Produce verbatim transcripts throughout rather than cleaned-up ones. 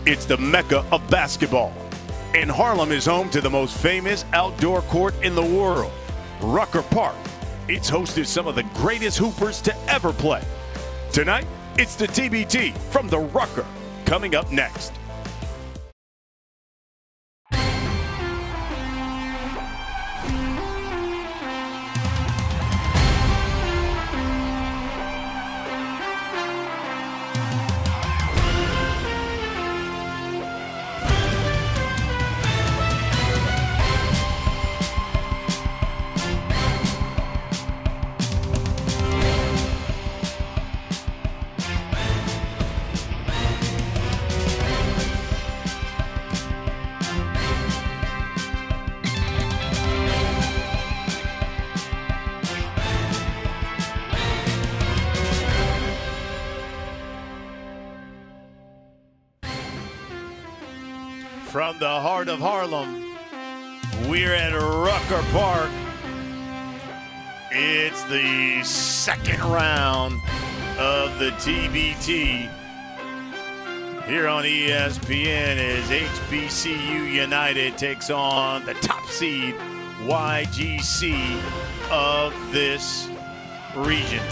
It's the mecca of basketball. And Harlem is home to the most famous outdoor court in the world, Rucker Park. It's hosted some of the greatest hoopers to ever play. Tonight, it's the T B T from the Rucker, coming up next. From the heart of Harlem, we're at Rucker Park. It's the second round of the T B T. Here on E S P N as H B C U United takes on the top seed Y G C of this region.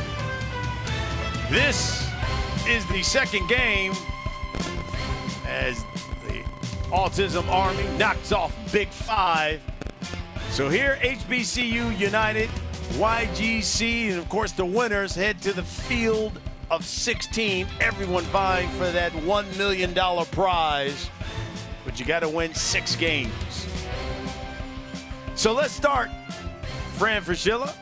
This is the second game as Autism Army knocks off Big Five. So here, H B C U United, Y G C, and of course the winners head to the field of sixteen. Everyone vying for that one million dollar prize, but you got to win six games. So let's start, Fran Fraschilla,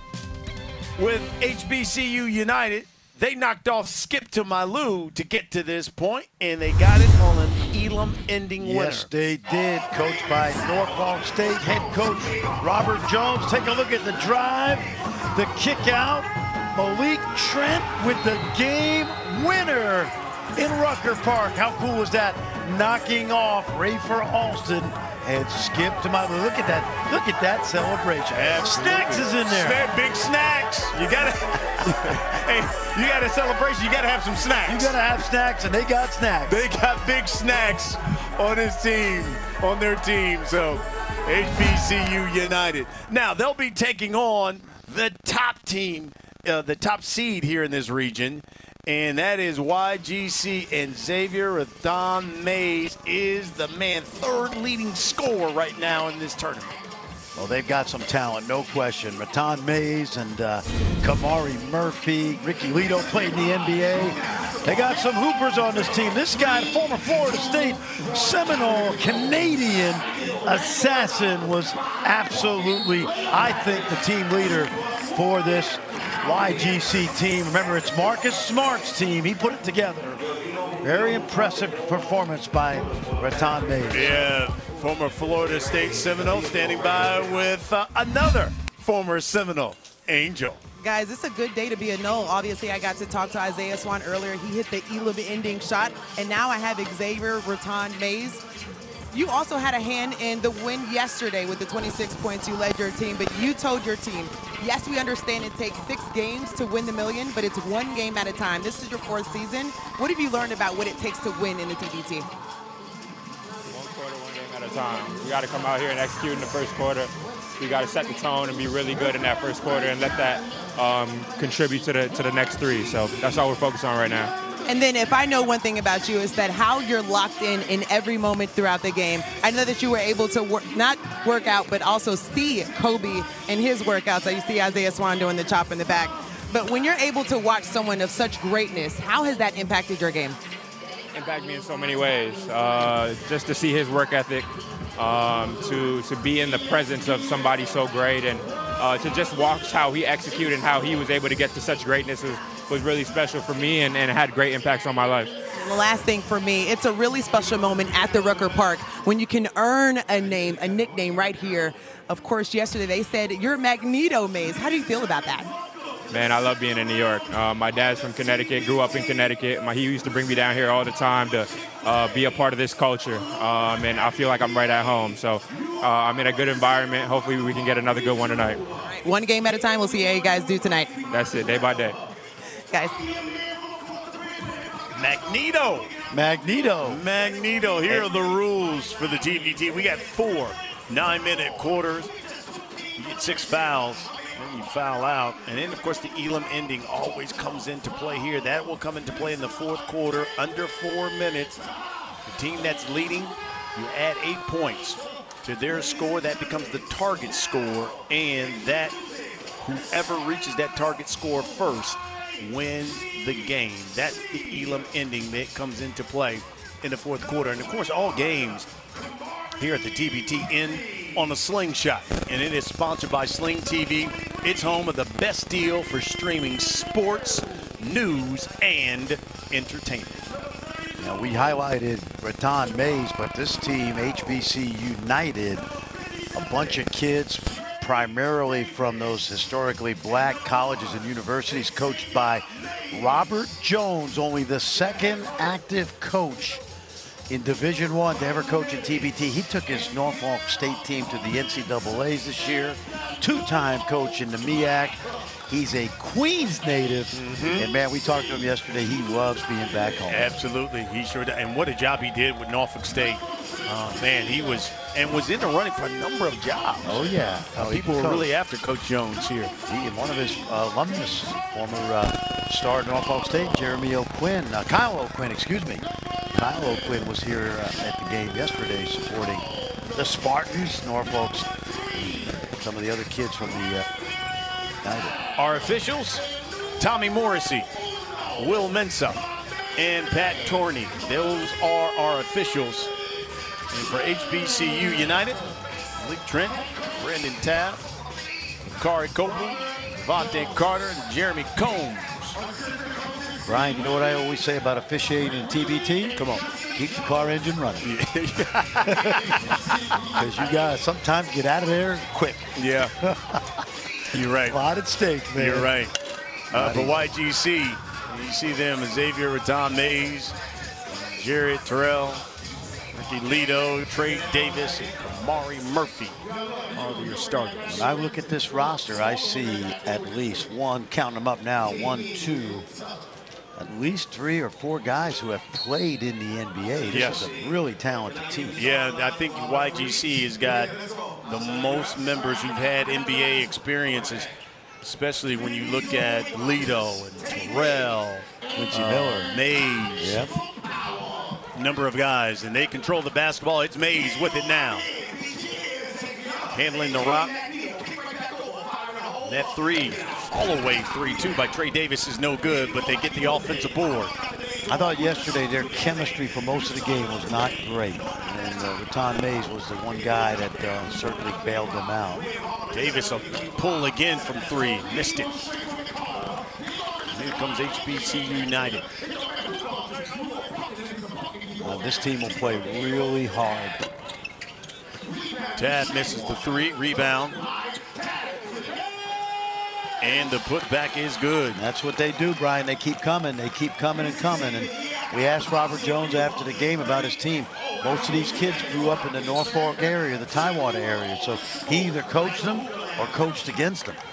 with H B C U United. They knocked off Skip to Malou to get to this point, and they got it on an Elam-ending winner. Yes, they did, coached by Norfolk State head coach Robert Jones. Take a look at the drive, the kick out. Malik Trent with the game winner in Rucker Park. How cool was that? Knocking off Rafer Alston and Skip to Malou. Look at that. Look at that celebration. Absolutely. Snacks is in there. Snack, big snacks. You got to, hey, you got a celebration. You got to have some snacks. You got to have snacks, and they got snacks. They got big snacks on his team, on their team. So H B C U United. Now they'll be taking on the top team, uh, the top seed here in this region. And that is Y G C, and Xavier Rathan Mays is the man, third leading scorer right now in this tournament. Well, they've got some talent, no question. Rathan Mays and uh, Kamari Murphy, Ricky Lito played in the N B A. They got some hoopers on this team. This guy, former Florida State Seminole Canadian assassin, was absolutely, I think, the team leader for this Y G C team. Remember, it's Marcus Smart's team. He put it together. Very impressive performance by Rathan Mays. Yeah, former Florida State Seminole standing by with uh, another former Seminole, Angel. Guys, it's a good day to be a Knoll. Obviously, I got to talk to Isaiah Swan earlier. He hit the Elam-ending shot, and now I have Xavier Rathan Mays. You also had a hand in the win yesterday with the twenty-six points. You led your team, but you told your team, yes, we understand it takes six games to win the million, but it's one game at a time. This is your fourth season. What have you learned about what it takes to win in the T B T? One quarter, one game at a time. We got to come out here and execute in the first quarter. We got to set the tone and be really good in that first quarter and let that um, contribute to the to the next three. So that's all we're focused on right now. And then if I know one thing about you is that how you're locked in in every moment throughout the game. I know that you were able to work, not work out, but also see Kobe in his workouts. I see Isaiah Swan doing the chop in the back. But when you're able to watch someone of such greatness, how has that impacted your game? Impacted me in so many ways. Uh, just to see his work ethic, um, to, to be in the presence of somebody so great, and uh, to just watch how he executed and how he was able to get to such greatness was, was really special for me, and, and had great impacts on my life. The last thing for me, it's a really special moment at the Rucker Park when you can earn a name, a nickname right here. Of course, yesterday they said you're Magneto Mays. How do you feel about that? Man, I love being in New York. Uh, my dad's from Connecticut, grew up in Connecticut. My, he used to bring me down here all the time to uh, be a part of this culture, um, and I feel like I'm right at home. So uh, I'm in a good environment. Hopefully we can get another good one tonight. One game at a time. We'll see how you guys do tonight. That's it, day by day. Guys. Magneto Magneto. Magneto. Here are the rules for the T V T. We got four nine-minute quarters. You get six fouls, then you foul out. And then, of course, the Elam ending always comes into play here. That will come into play in the fourth quarter, under four minutes. The team that's leading, you add eight points to their score. That becomes the target score, and that whoever reaches that target score first wins the game. That's the Elam ending that comes into play in the fourth quarter. And, of course, all games here at the T V T end on a slingshot, and it is sponsored by Sling T V. It's home of the best deal for streaming sports, news, and entertainment. Now, we highlighted Raton Mays, but this team, H B C United, a bunch of kids primarily from those historically black colleges and universities, coached by Robert Jones, only the second active coach in Division One to ever coach in T V T. He took his Norfolk State team to the N C double A's this year. Two-time coach in the M E A C. He's a Queens native, mm-hmm. and man, we talked to him yesterday. He loves being back home. Absolutely, he sure does. And what a job he did with Norfolk State. Uh, man, he was and was in the running for a number of jobs. Oh yeah, uh, people were really after Coach Jones here. He and one of his uh, alumnus, former uh, star at Norfolk State, Jeremy O'Quinn, uh, Kyle O'Quinn, excuse me. Kyle O'Quinn was here uh, at the game yesterday supporting the Spartans, Norfolk, some of the other kids from the uh, United. Our officials, Tommy Morrissey, Will Mensah, and Pat Torney. Those are our officials. And for H B C U United, Lee Trent, Brendan Tabb, Kari Copeland, Vontae Carter, and Jeremy Combs. Brian, you know what I always say about officiating in T V T? Come on, keep the car engine running. Because you guys sometimes get out of there quick. Yeah, you're right. A lot at stake, man. You're right. Uh, for Y G C, you see them, Xavier Raton Mays, Jared Terrell, Ricky Lito, Trey Davis, and Kamari Murphy are your starters. When I look at this roster, I see at least one, count them up now, one, two, at least three or four guys who have played in the N B A. This yes. is a really talented team. Yeah, I think Y G C has got the most members who've had N B A experiences, especially when you look at Lito and Terrell, Quincy uh, Miller, Mays. Yep. Number of guys, and they control the basketball. It's Mays with it now. Handling the rock. That three, fall-away three, too, by Trey Davis is no good, but they get the offensive board. I thought yesterday their chemistry for most of the game was not great. And uh, Raton Mays was the one guy that uh, certainly bailed them out. Davis a pull again from three, missed it. Here comes H B C United. Well, this team will play really hard. Tad misses the three, rebound. And the putback is good. That's what they do, Brian. They keep coming. They keep coming and coming. And we asked Robert Jones after the game about his team. Most of these kids grew up in the Norfolk area, the Tidewater area. So he either coached them or coached against them.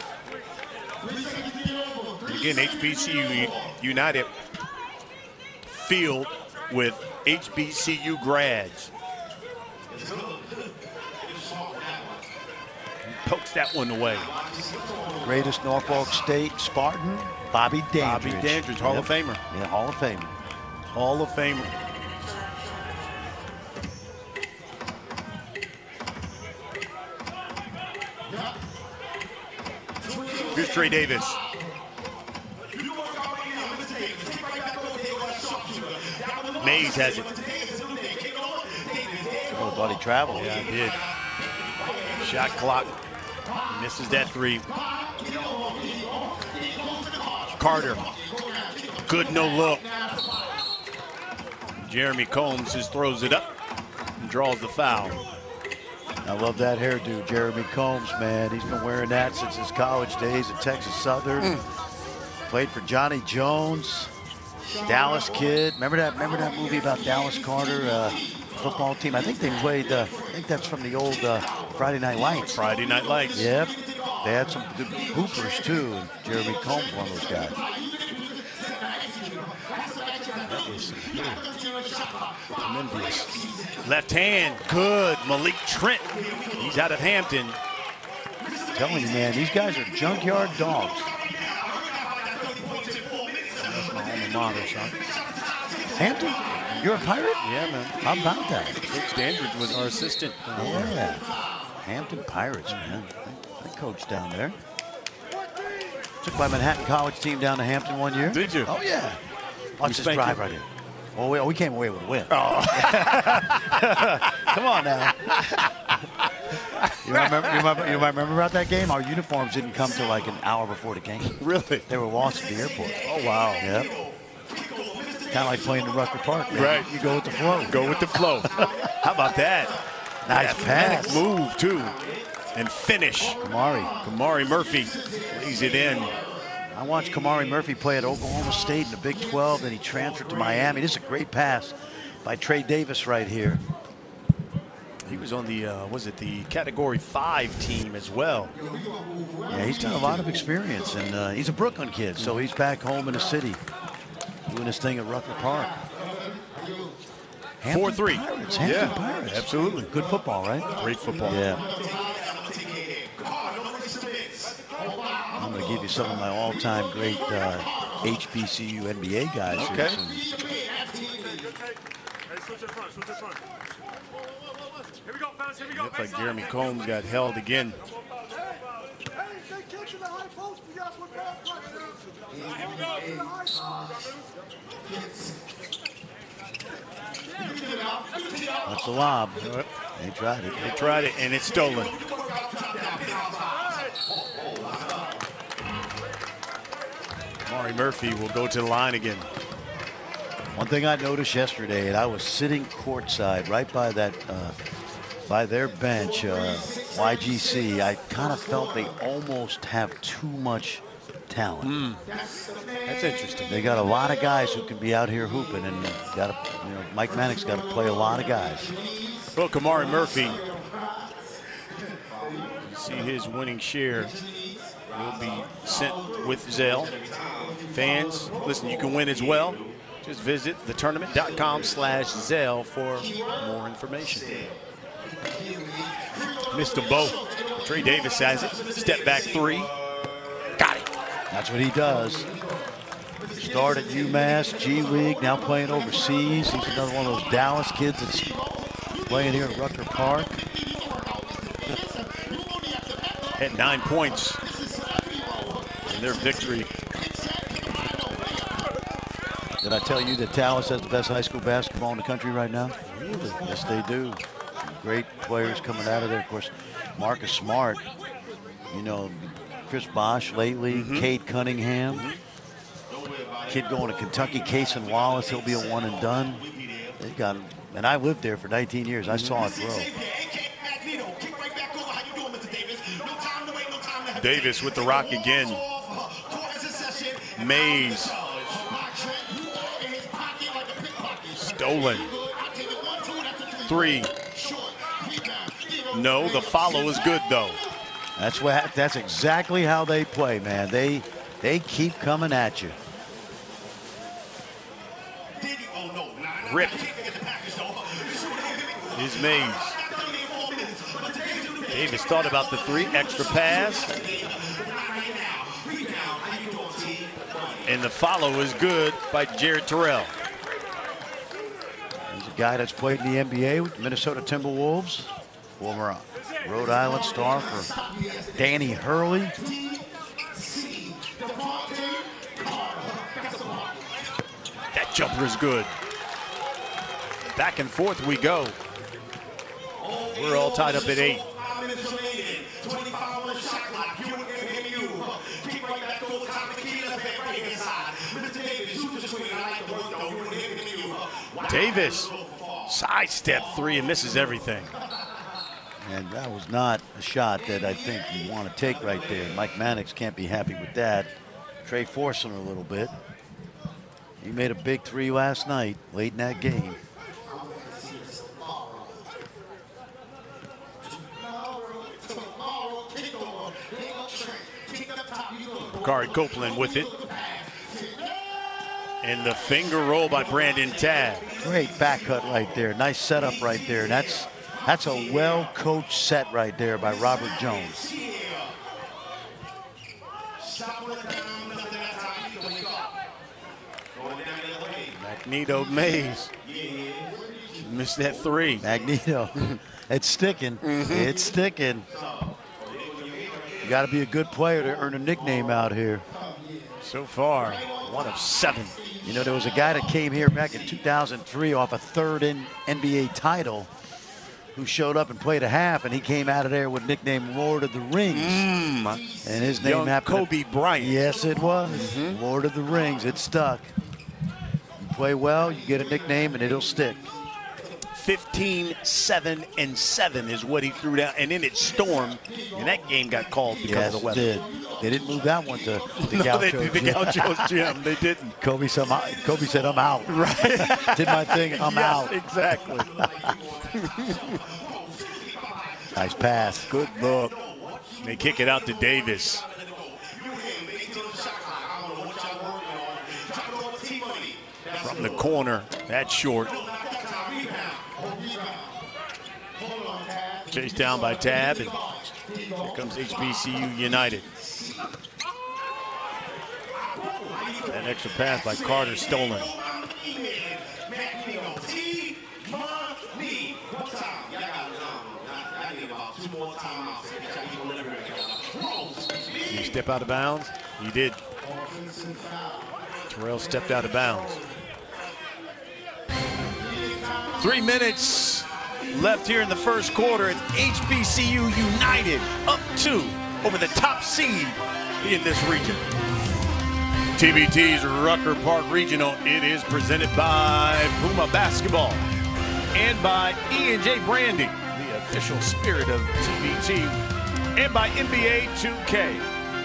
Again, H B C U United field with H B C U grads. Pokes that one away. Greatest Norfolk State Spartan, Bobby Dandridge. Bobby Dandridge, Hall yep. of Famer. Yeah, Hall of Famer. Hall of Famer. Here's Trey Davis. Mays has it. Oh, thought he traveled. Yeah, he did. Shot clock. Misses that three. Carter. Good no look. Jeremy Combs just throws it up and draws the foul. I love that hairdo, Jeremy Combs, man. He's been wearing that since his college days at Texas Southern. Mm. Played for Johnny Jones, Dallas kid. Remember that? Remember that movie about Dallas Carter uh, football team? I think they played. Uh, I think that's from the old uh, Friday Night Lights. Friday Night Lights. Yep. They had some good hoopers too. And Jeremy Combs, one of those guys. That is some good. I'm envious. Left hand, good. Malik Trent. He's out of Hampton. I'm telling you, man, these guys are junkyard dogs. That's my alma mater, son. Hampton, you're a Pirate? Yeah, man. How about that? Coach Dandridge was our assistant. Yeah. Hampton Pirates, man. I coached down there. Took my Manhattan College team down to Hampton one year. Did you? Oh, yeah. Watch this drive right here. Oh, we, we came away with a win. Oh. Come on now. You remember, you, remember, you remember about that game? Our uniforms didn't come till like an hour before the game. Really? They were lost at the airport. Oh, wow. Yep. Kind of like playing the Rucker Park. Man. Right. You go with the flow. Go with the flow. How about that? Nice Athletic pass. move, too. And finish. Kamari. Kamari Murphy lays it in. I watched Kamari Murphy play at Oklahoma State in the Big twelve, then he transferred to Miami. This is a great pass by Trey Davis right here. He was on the, uh, was it the Category five team as well. Yeah, he's got a lot of experience, and uh, he's a Brooklyn kid, so he's back home in the city doing his thing at Rucker Park. four three. Pirates, Hampton Yeah, Pirates. absolutely. Good football, right? Great football. Yeah. I'm going to give you some of my all-time great uh, H B C U N B A guys. Okay. Here, Looks like Jeremy Combs got held again. That's a lob. They tried it. They tried it, and it's stolen. Kamari Murphy will go to the line again. One thing I noticed yesterday, and I was sitting courtside right by that, uh, by their bench, uh, Y G C. I kind of felt they almost have too much talent. Mm. That's interesting. They got a lot of guys who can be out here hooping, and got to, you know, Mike Mannix got to play a lot of guys. Well, Kamari Murphy, you see his winning share will be sent with Zelle. Fans, listen, you can win as well. Just visit the tournament dot com slash Zelle for more information. Missed them both. Trey Davis has it. Step back three. Got it. That's what he does. Started at UMass, G League, now playing overseas. He's another one of those Dallas kids that's playing here at Rucker Park. Had nine points in their victory. Did I tell you that Dallas has the best high school basketball in the country right now? Really? Yes, they do. Some great players coming out of there. Of course, Marcus Smart, you know, Chris Bosh lately, Mm-hmm. Cade Cunningham. Mm-hmm. Kid going to Kentucky, Cason Wallace, he'll be a one and done. They got him. And I lived there for nineteen years. I saw it grow. Davis with the rock again. Mays. Stolen. Three. No, the follow is good though. That's what. That's exactly how they play, man. They they keep coming at you. Ripped. Is Mays. Davis thought about the three, extra pass. And the follow is good by Jared Terrell. He's a guy that's played in the N B A with Minnesota Timberwolves, former Rhode Island star for Danny Hurley. That jumper is good. Back and forth we go. We're all tied up at eight. Davis, sidestep three and misses everything. And that was not a shot that I think you want to take right there. Mike Mannix can't be happy with that. Trey forcing her a little bit. He made a big three last night, late in that game. Bakari Copeland with it. And the finger roll by Brandon Tabb. Great back cut right there. Nice setup right there. That's that's a well-coached set right there by Robert Jones. Magneto Mays missed that three. Magneto, it's sticking. Mm-hmm. It's sticking. You got to be a good player to earn a nickname out here. So far, one of seven. You know, there was a guy that came here back in two thousand three off a third in N B A title who showed up and played a half, and he came out of there with nickname Lord of the Rings. Mm. And his name Young happened Kobe to, Bryant. Yes, it was. Mm-hmm. Lord of the Rings. It stuck. You play well, you get a nickname, and it'll stick. fifteen, seven, and seven is what he threw down, and then it stormed, and that game got called because yes, of the weather. It did. They didn't move that one to the no, Gaucho they did the Gaucho's gym. They didn't. Kobe said, Kobe said, I'm out. Right. Did my thing, I'm yes, out. Exactly. Nice pass. Good look. They kick it out to Davis. From the corner, that's short. Chased down by Tab, and here comes H B C U United. That extra pass by Carter stolen. Did he step out of bounds? He did. Terrell stepped out of bounds. Three minutes left here in the first quarter, and H B C U United up two over the top seed in this region. T B T's Rucker Park Regional, it is presented by Puma Basketball and by E and J Brandy, the official spirit of T B T, and by N B A two K.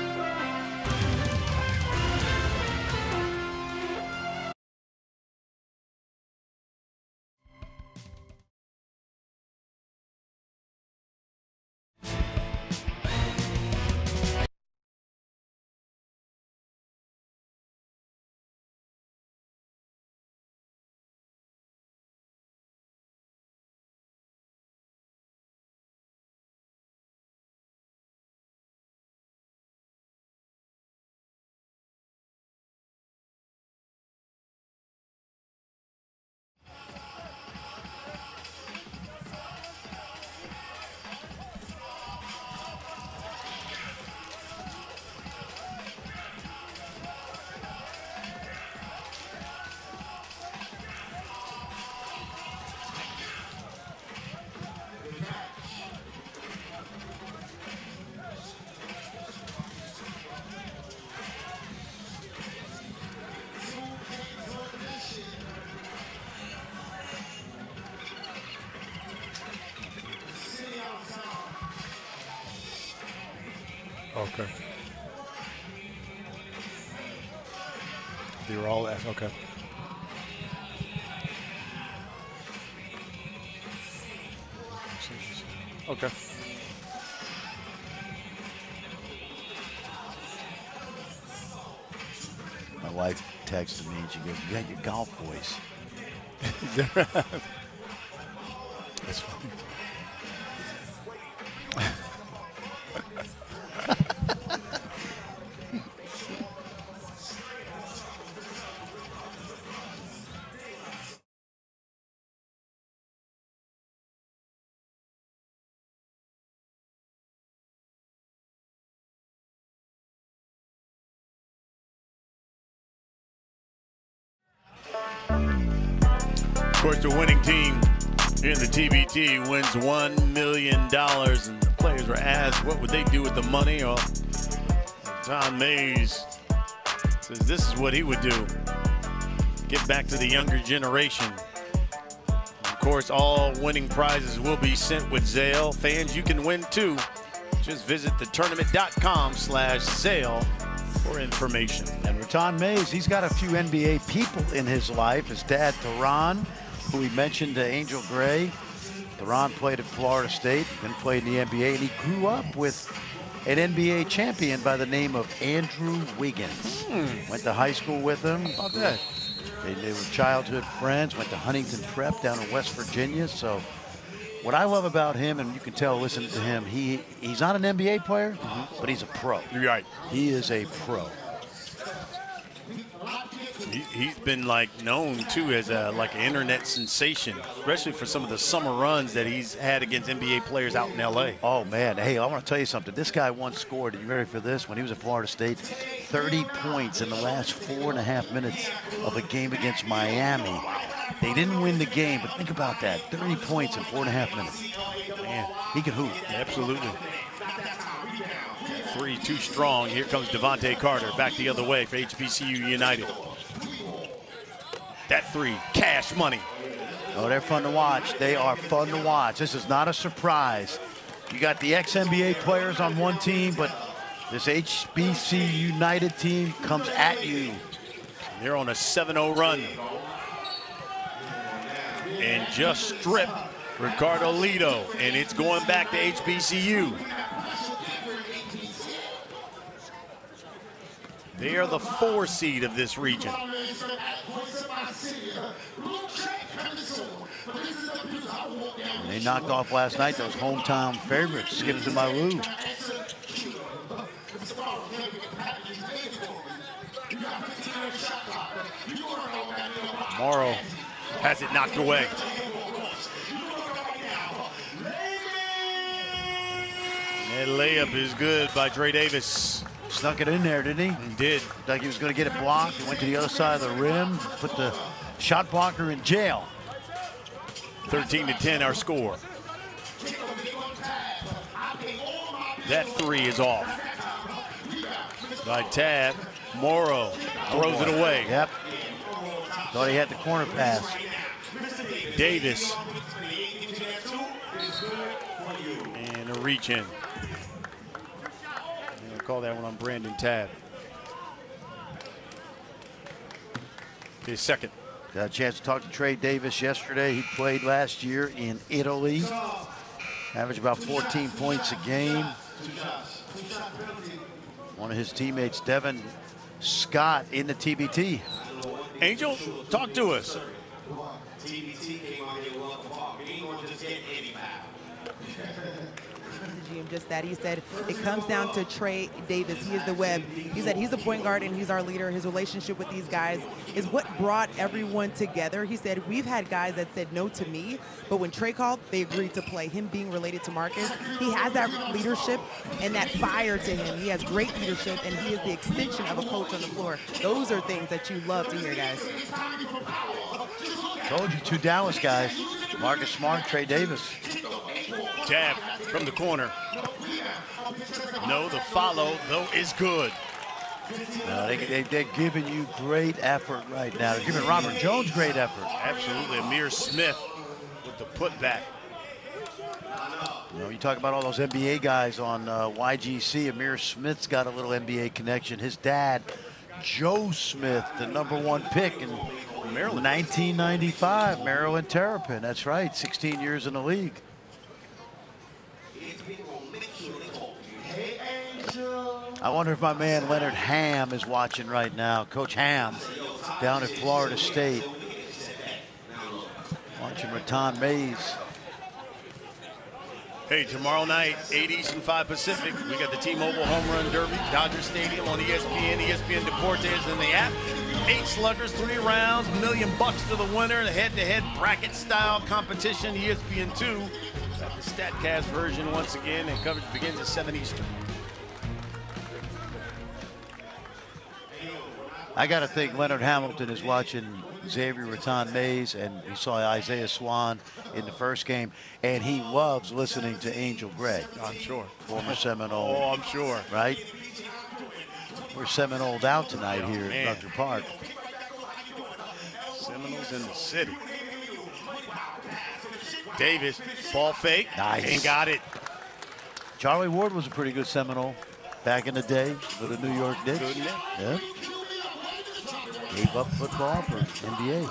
Okay. They were all asked, okay. Okay. My wife texted me and she goes, you got your golf voice. That's funny. Of course, the winning team here in the T B T wins one million dollars, and the players were asked what would they do with the money. Well, Tom Mays says this is what he would do. Give back to the younger generation. Of course, all winning prizes will be sent with Zale. Fans, you can win too. Just visit the tournament dot com slash Zale for information. And Raton Mays, he's got a few N B A people in his life. His dad, Theron, who he mentioned, uh, Angel Gray. Theron played at Florida State, then played in the N B A, and he grew up with an N B A champion by the name of Andrew Wiggins. Hmm. Went to high school with him. How about that? They, they were childhood friends, went to Huntington Prep down in West Virginia. So what I love about him, and you can tell listening to him, he he's not an N B A player, mm-hmm. but he's a pro. You're right. He is a pro. He, he's been like known too as a like an internet sensation, especially for some of the summer runs that he's had against N B A players out in L A. Oh man, hey, I want to tell you something. This guy once scored, are you ready for this? When he was at Florida State, thirty points in the last four and a half minutes of a game against Miami. They didn't win the game, but think about that. thirty points in four and a half minutes. Man, he can hoop. Absolutely. Three too strong. Here comes Devontae Carter back the other way for H B C U United. That three, cash money. Oh, they're fun to watch. They are fun to watch. This is not a surprise. You got the ex-N B A players on one team, but this H B C United team comes at you. They're on a seven oh run. And just stripped Ricardo Lido, and it's going back to H B C U. They are the four seed of this region. And they knocked off last night those hometown favorites, Skips and Malou. Morrow has it knocked away. That layup is good by Dre Davis. Snuck it in there, didn't he? He did. Looked like he was going to get it blocked. He went to the other side of the rim, put the shot blocker in jail. thirteen to ten our score. That three is off. By Tab, Morrow throws oh it away. Yep. Thought he had the corner pass. Davis. And a reach in. Call that one on Brandon Tabb. His second. Got a chance to talk to Trey Davis yesterday. He played last year in Italy. Averaged about fourteen points a game. One of his teammates, Devin Scott, in the T B T. Angel, talk to us. Just that he said it comes down to Trey Davis. He is the web. He said he's a point guard and he's our leader. His relationship with these guys is what brought everyone together. He said we've had guys that said no to me, but when Trey called, they agreed to play. Him being related to Marcus, he has that leadership and that fire to him. He has great leadership and he is the extension of a coach on the floor. Those are things that you love to hear, guys. Told you, two Dallas guys. Marcus Smart, Trey Davis. Jab from the corner. No, the follow, though, is good. Uh, they, they, they're giving you great effort right now. They're giving Robert Jones great effort. Absolutely. Amir Smith with the putback. You know, you talk about all those N B A guys on uh, Y G C. Amir Smith's got a little N B A connection. His dad, Joe Smith, the number one pick in Maryland, nineteen ninety-five, Maryland Terrapin. That's right, sixteen years in the league. I wonder if my man Leonard Ham is watching right now. Coach Ham down at Florida State. Watching Raton Mays. Hey, tomorrow night, eight Eastern, five Pacific, we got the T-Mobile Home Run Derby, Dodger Stadium on E S P N, E S P N Deportes, and the app. Eight sluggers, three rounds, million bucks to the winner, the head-to-head bracket-style competition, E S P N two. Got the StatCast version once again, and coverage begins at seven Eastern. I got to think Leonard Hamilton is watching Xavier Raton Mays, and he saw Isaiah Swan in the first game, and he loves listening to Angel Gray. I'm sure. Former Seminole. Oh, I'm sure. Right? We're Seminoled out tonight oh, here man. at Rucker Park. Seminoles in the city. Davis, ball fake, nice. And got it. Charlie Ward was a pretty good Seminole back in the day for the New York Knicks. Good enough. Yeah. Gave up football for N B A.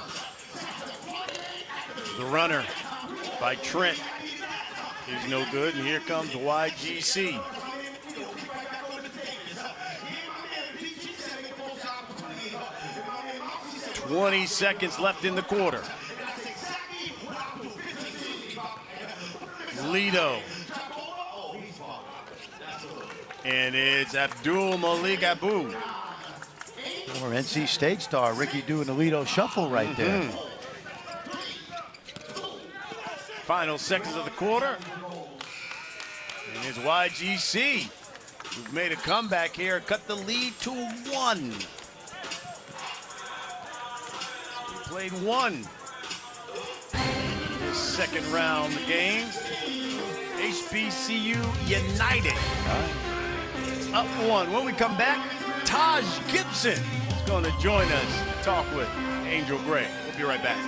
The runner by Trent is no good, and here comes Y G C. twenty seconds left in the quarter. Lido. And it's Abdul Malik Abu. Or N C State star Ricky doing the Lido shuffle right there. Mm-hmm. Final seconds of the quarter. And it's Y G C who's made a comeback here, cut the lead to one. We played one this second round of the game. H B C U United up one. When we come back, Taj Gibson is going to join us to talk with Angel Gray. We'll be right back.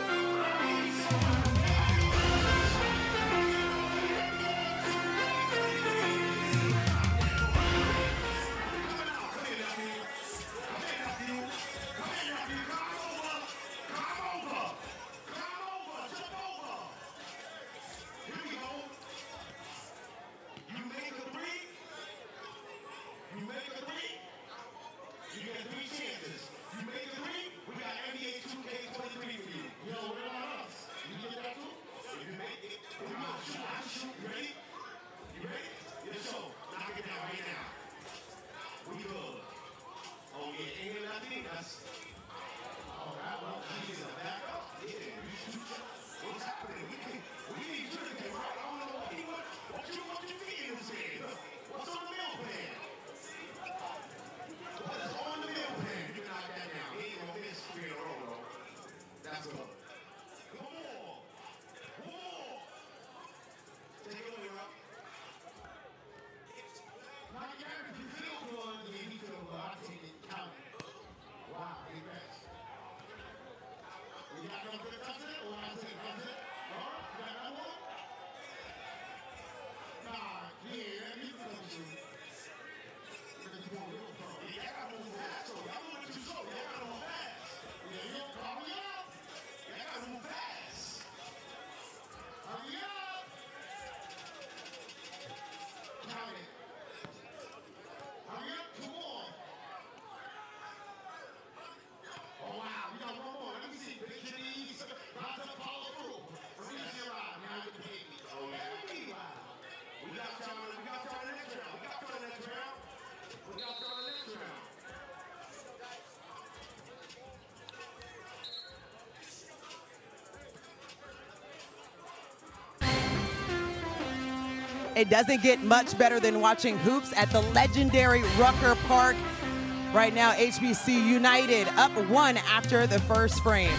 It doesn't get much better than watching hoops at the legendary Rucker Park. Right now, H B C United up one after the first frame.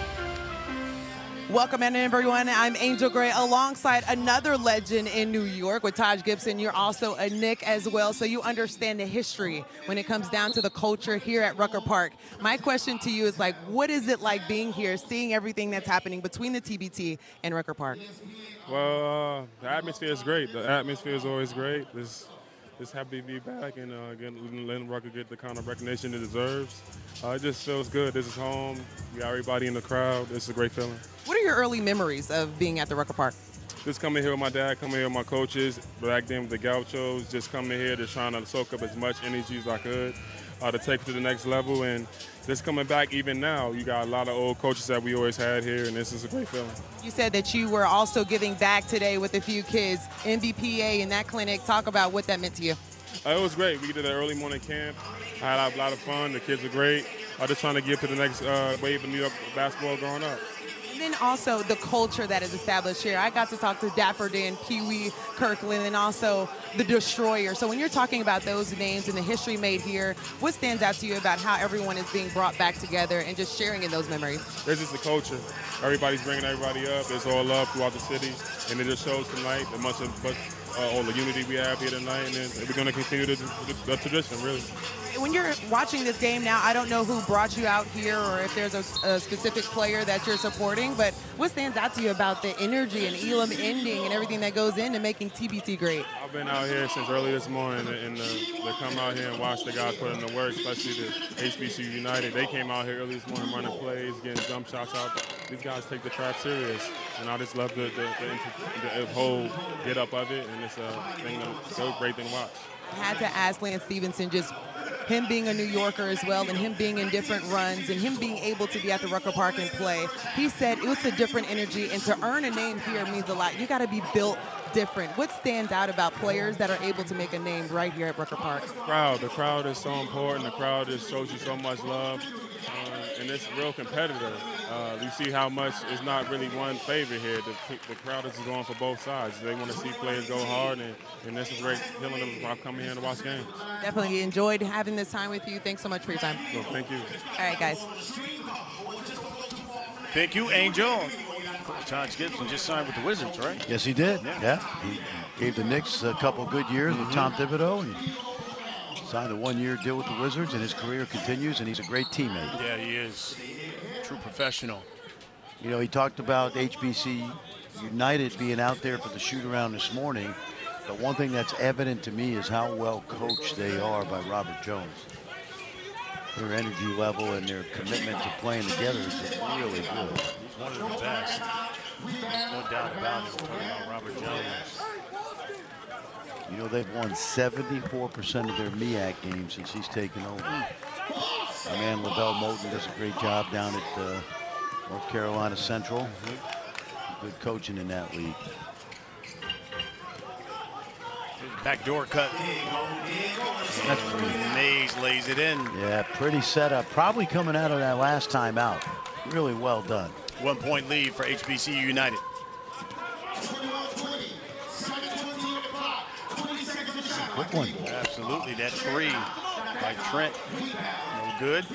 Welcome in, everyone. I'm Angel Gray alongside another legend in New York with Taj Gibson. You're also a Nick as well, so you understand the history when it comes down to the culture here at Rucker Park. My question to you is, like, what is it like being here, seeing everything that's happening between the T B T and Rucker Park? Well, uh, the atmosphere is great. The atmosphere is always great. Just, just happy to be back and uh, again, letting Rucker get the kind of recognition it deserves. Uh, it just feels good. This is home. We got everybody in the crowd. It's a great feeling. What are your early memories of being at the Rucker Park? Just coming here with my dad, coming here with my coaches, back then with the Gauchos, just coming here, just trying to soak up as much energy as I could uh, to take it to the next level. And just coming back even now, you got a lot of old coaches that we always had here, and this is a great feeling. You said that you were also giving back today with a few kids, M V P A in that clinic. Talk about what that meant to you. Uh, it was great. We did an early morning camp. I had a lot of fun. The kids were great. I'm just trying to get to the next uh, wave of New York basketball growing up. And then also the culture that is established here. I got to talk to Dapper Dan, Pee Wee Kirkland, and also the Destroyer. So when you're talking about those names and the history made here, what stands out to you about how everyone is being brought back together and just sharing in those memories? This is the culture. Everybody's bringing everybody up. It's all love throughout the city, and it just shows tonight the much of much, uh, all the unity we have here tonight, and then we're going to continue the, the, the tradition, really. When you're watching this game now, I don't know who brought you out here or if there's a, a specific player that you're supporting, but what stands out to you about the energy and Elam ending and everything that goes into making T B T great? I've been out here since early this morning, and uh, to come out here and watch the guys put in the work, especially the H B C U United. They came out here early this morning running plays, getting jump shots out. These guys take the track serious, and I just love the, the, the, the whole get up of it, and it's a thing, a great thing to watch. I had to ask Lance Stevenson just him being a New Yorker as well, and him being in different runs, and him being able to be at the Rucker Park and play, he said it was a different energy, and to earn a name here means a lot. You got to be built different. What stands out about players that are able to make a name right here at Rucker Park? The crowd. The crowd is so important. The crowd just shows you so much love, uh, and it's real competitive. Uh, you see how much is not really one favorite here. The, the crowd is going for both sides. They want to see players go hard, and, and this is great feeling about coming here to watch games. Definitely enjoyed having this time with you. Thanks so much for your time. So, thank you. All right, guys. Thank you, Angel. Taj Gibson just signed with the Wizards, right? Yes, he did. Yeah. Yeah. He gave the Knicks a couple good years mm-hmm. with Tom Thibodeau. And signed a one-year deal with the Wizards, and his career continues, and he's a great teammate. Yeah, he is. True professional. You know, he talked about H B C United being out there for the shoot-around this morning. The one thing that's evident to me is how well coached they are by Robert Jones. Their energy level and their commitment to playing together is just really good. He's one of the best. There's no doubt about it. We're talking about Robert Jones. You know, they've won seventy-four percent of their M E A C games since he's taken over. My man LaVelle Moulton does a great job down at uh, North Carolina Central. Mm-hmm. Good coaching in that league. Backdoor cut. Mays lays it in. Yeah, pretty setup. Probably coming out of that last time out. Really well done. One point lead for H B C U United. Quick one. Absolutely, that three by Trent. No good.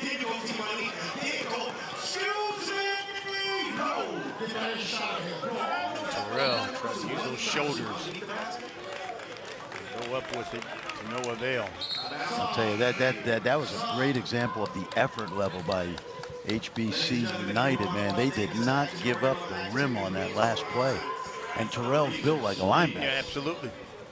Terrell tries to use those shoulders. Go up with it to no avail. I'll tell you, that, that, that, that was a great example of the effort level by H B C United, man. They did not give up the rim on that last play. And Terrell's built like a linebacker. Yeah, absolutely.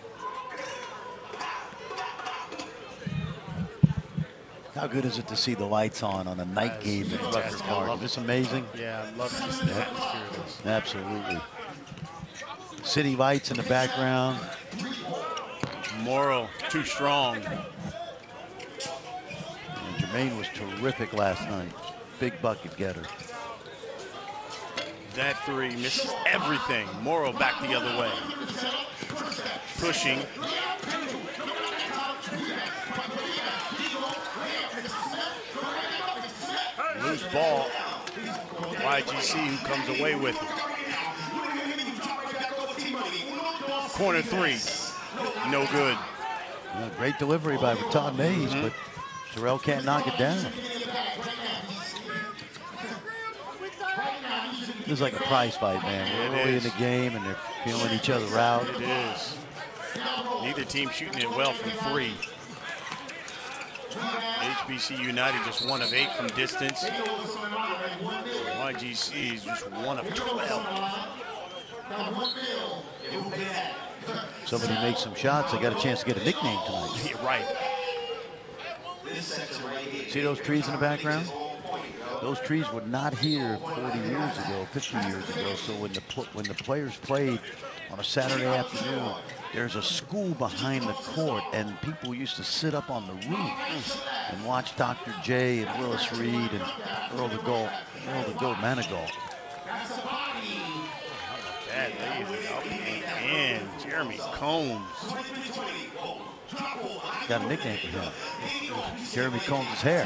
How good is it to see the lights on on a night game at Rucker Park? Is this amazing? Yeah, I love just the atmosphere of this. Absolutely. City lights in the background. Morrow, too strong. And Jermaine was terrific last night. Big bucket getter. That three misses everything. Morrow back the other way. Pushing. Loose ball. Y G C who comes away with it. Corner three. No good. Well, great delivery by Raton Mays, mm-hmm. but Terrell can't knock it down. This is like a prize fight, man. We're early in the game, and they're feeling each other out. It is. Neither team shooting it well from three. H B C United just one of eight from distance. Y G C is just one of twelve. Somebody makes some shots, they got a chance to get a nickname tonight. Yeah, right. See those trees in the background? Those trees were not here forty years ago, fifty years ago. So when the when the players played on a Saturday afternoon, there's a school behind the court, and people used to sit up on the roof and watch Doctor J and Willis Reed and Earl the Goat, Earl the Goat Manigault. That lays it up and in. Jeremy Combs. Got a nickname for him. Jeremy Combs' hair.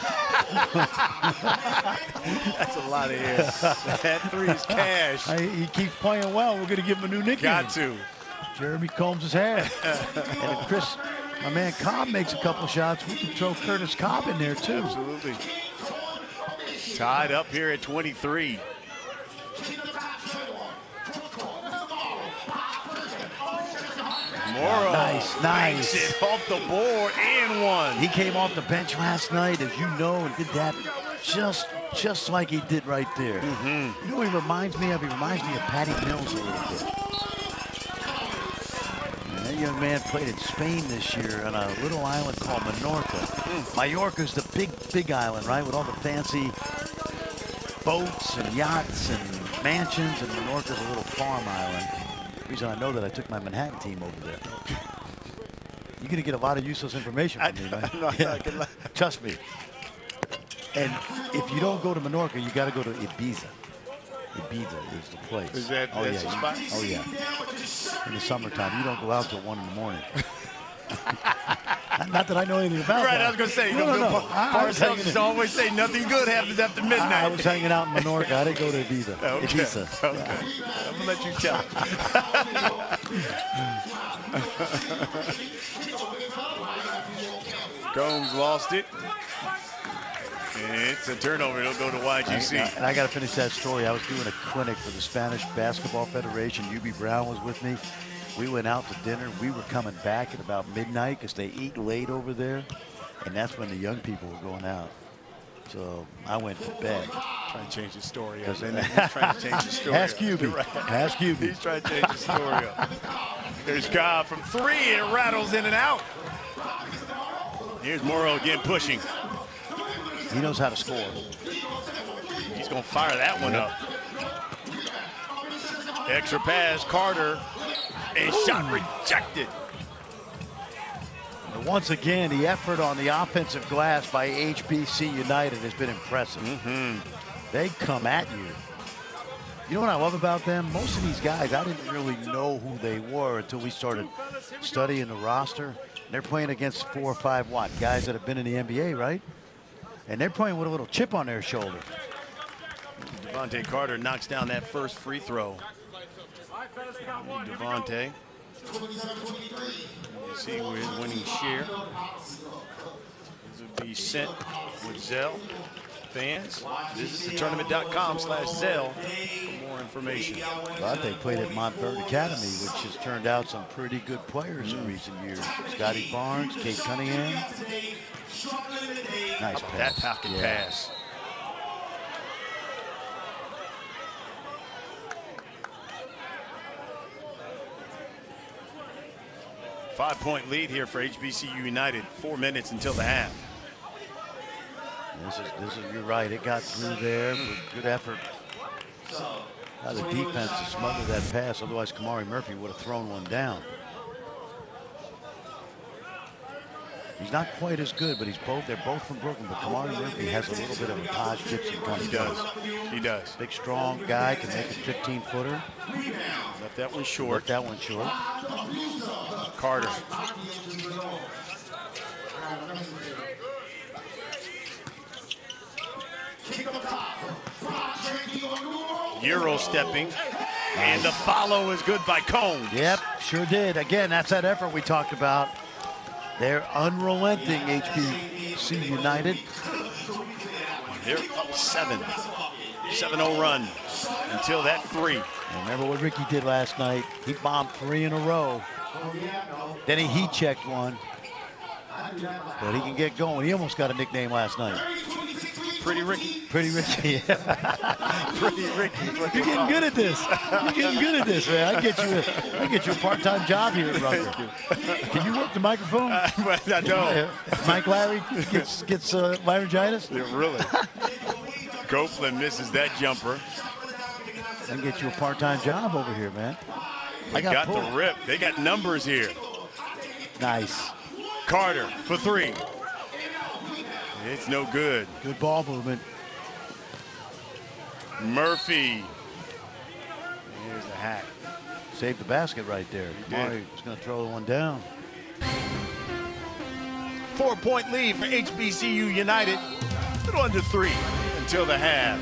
That's a lot of hair. That three is cash. I, he keeps playing well. We're going to give him a new nickname. Got to. Jeremy Combs' hair. And if Chris, my man Cobb, makes a couple shots, we can throw Curtis Cobb in there too. Absolutely. Tied up here at twenty-three. Morrow nice, nice. It off the board and one. He came off the bench last night, as you know, and did that just just like he did right there. Mm-hmm. You know what he reminds me of? He reminds me of Patty Mills a little bit. And that young man played in Spain this year on a little island called Menorca. Mm. Mallorca's the big, big island, right, with all the fancy boats and yachts and mansions, and Menorca's a little farm island. The reason I know that, I took my Manhattan team over there. You're going to get a lot of useless information from me, man. I'm not, Yeah. not gonna lie. Trust me. And if you don't go to Menorca, you got to go to Ibiza. Ibiza is the place. Is that oh, that's yeah, the you- spot? oh, yeah. In the summertime, you don't go out till one in the morning. Not that I know anything about Right, that. I was going to say, you no, know, no, Bill no. Pa- I- I was Parcells hanging used to in- always say nothing good happens after midnight. I, I was hanging out in Menorca. I didn't go to Ibiza. Okay. Ibiza. Okay. I'm going to let you tell. Combs lost it. It's a turnover. It'll go to Y G C. And, and I got to finish that story. I was doing a clinic for the Spanish Basketball Federation. U B Brown was with me. We went out to dinner. We were coming back at about midnight because they eat late over there. And that's when the young people were going out. So I went to bed. Trying to change the story up. Because- And he's trying to change the story Ask up. Hubie. You're right. Ask Hubie. He's trying to change the story up. There's Cobb from three. It rattles in and out. Here's Morrow again pushing. He knows how to score. He's going to fire that one up. Extra pass, Carter. A shot rejected. And once again, the effort on the offensive glass by H B C United has been impressive. Mm-hmm. They come at you. You know what I love about them? Most of these guys, I didn't really know who they were until we started studying the roster. They're playing against four or five what? Guys that have been in the N B A, right? And they're playing with a little chip on their shoulder. Devontae Carter knocks down that first free throw. Devontae. You see where his winning share. This will be sent with Zell. Fans, visit the tournament dot com slash Zell for more information. Devontae played at Montverde Academy, which has turned out some pretty good players in recent years. Scotty Barnes, Kate Cunningham. Nice pass. That pocket Yeah. pass. Five-point lead here for H B C U United. Four minutes until the half. This is, this is, you're right. It got through there with good effort by the defense to smother that pass. Otherwise, Kamari Murphy would have thrown one down. He's not quite as good, but he's both. They're both from Brooklyn. But Kamari Murphy has a little bit of a Taj Gibson kind He of does. He does. big, strong guy, can make a fifteen footer. Left that one short. Worked that one short. Carter. Euro stepping. And the follow is good by Combs. Yep, sure did. Again, that's that effort we talked about. They're unrelenting, H B C United. They're up seven. seven oh run until that three. And remember what Ricky did last night? He bombed three in a row. Then he heat checked one. But he can get going. He almost got a nickname last night. Pretty Ricky. Pretty Ricky. Pretty Ricky. You're getting good at this. You're getting good at this, man. I get you a, I get you a part-time job here at Rucker. Can you work the microphone? Uh, but I know. Mike Larry gets gets uh, laryngitis. Yeah, really. Copeland misses that jumper. I can get you a part-time job over here, man. They I got, got pulled. the rip. They got numbers here. Nice. Carter for three. It's no good. Good ball movement. Murphy. Here's the hack. Saved the basket right there. He did. Kamari was going to throw one down. Four-point lead for H B C U United. Little under three until the half.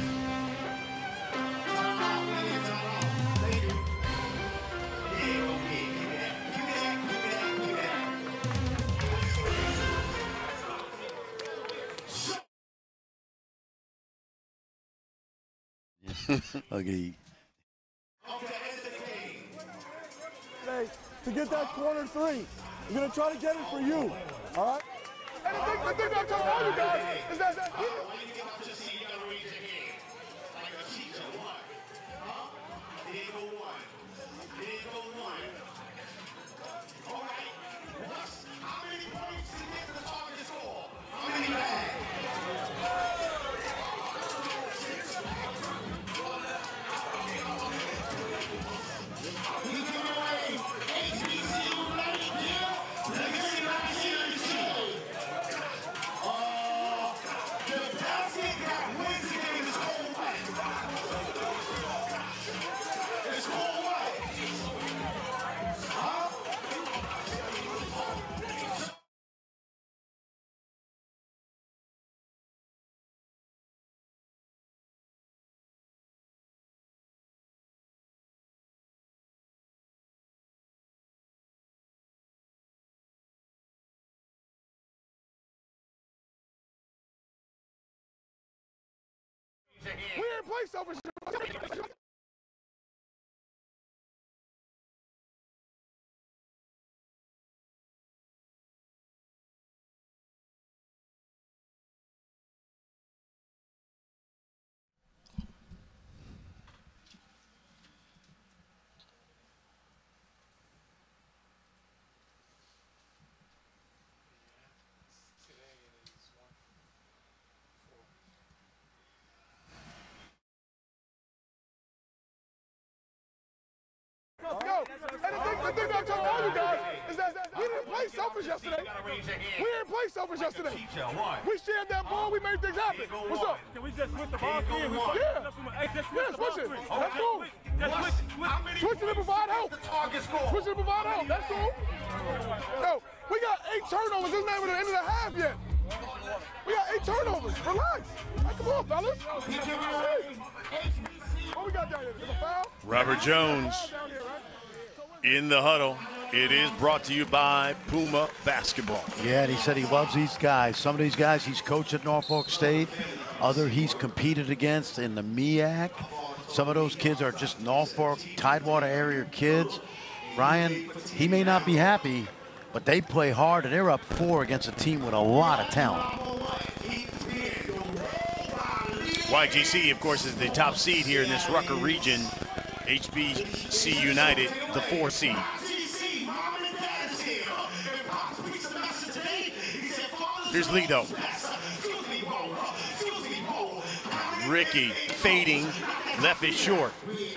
Okay. Hey, to get that corner three, I'm gonna try to get it for you. All right? And the thing, the thing I'm telling all you guys is that, that We didn't play selfish. Let's go. And the thing, the thing I'm telling all you guys is that we didn't play selfish yesterday. We didn't play selfish yesterday. We shared that ball. We made things happen. What's up? Can we just switch the ball screen? Yeah. Hey, just Yeah, switch it. That's cool. Just switch, switch. Switch it to provide help. Switch it to provide help. That's cool. Yo, we got eight turnovers. It's not even the end of the half yet. We got eight turnovers. Relax. Hey, come on, fellas. What we got down here? Is it a foul? Robert Jones in the huddle. It is brought to you by Puma Basketball. Yeah, and he said he loves these guys. Some of these guys he's coached at Norfolk State. Other he's competed against in the M E A C. Some of those kids are just Norfolk, Tidewater area kids. Ryan, he may not be happy, but they play hard, and they're up four against a team with a lot of talent. Y G C, of course, is the top seed here in this Rucker region. H B C United, the four seed. Here's Lido. Ricky fading, left it short.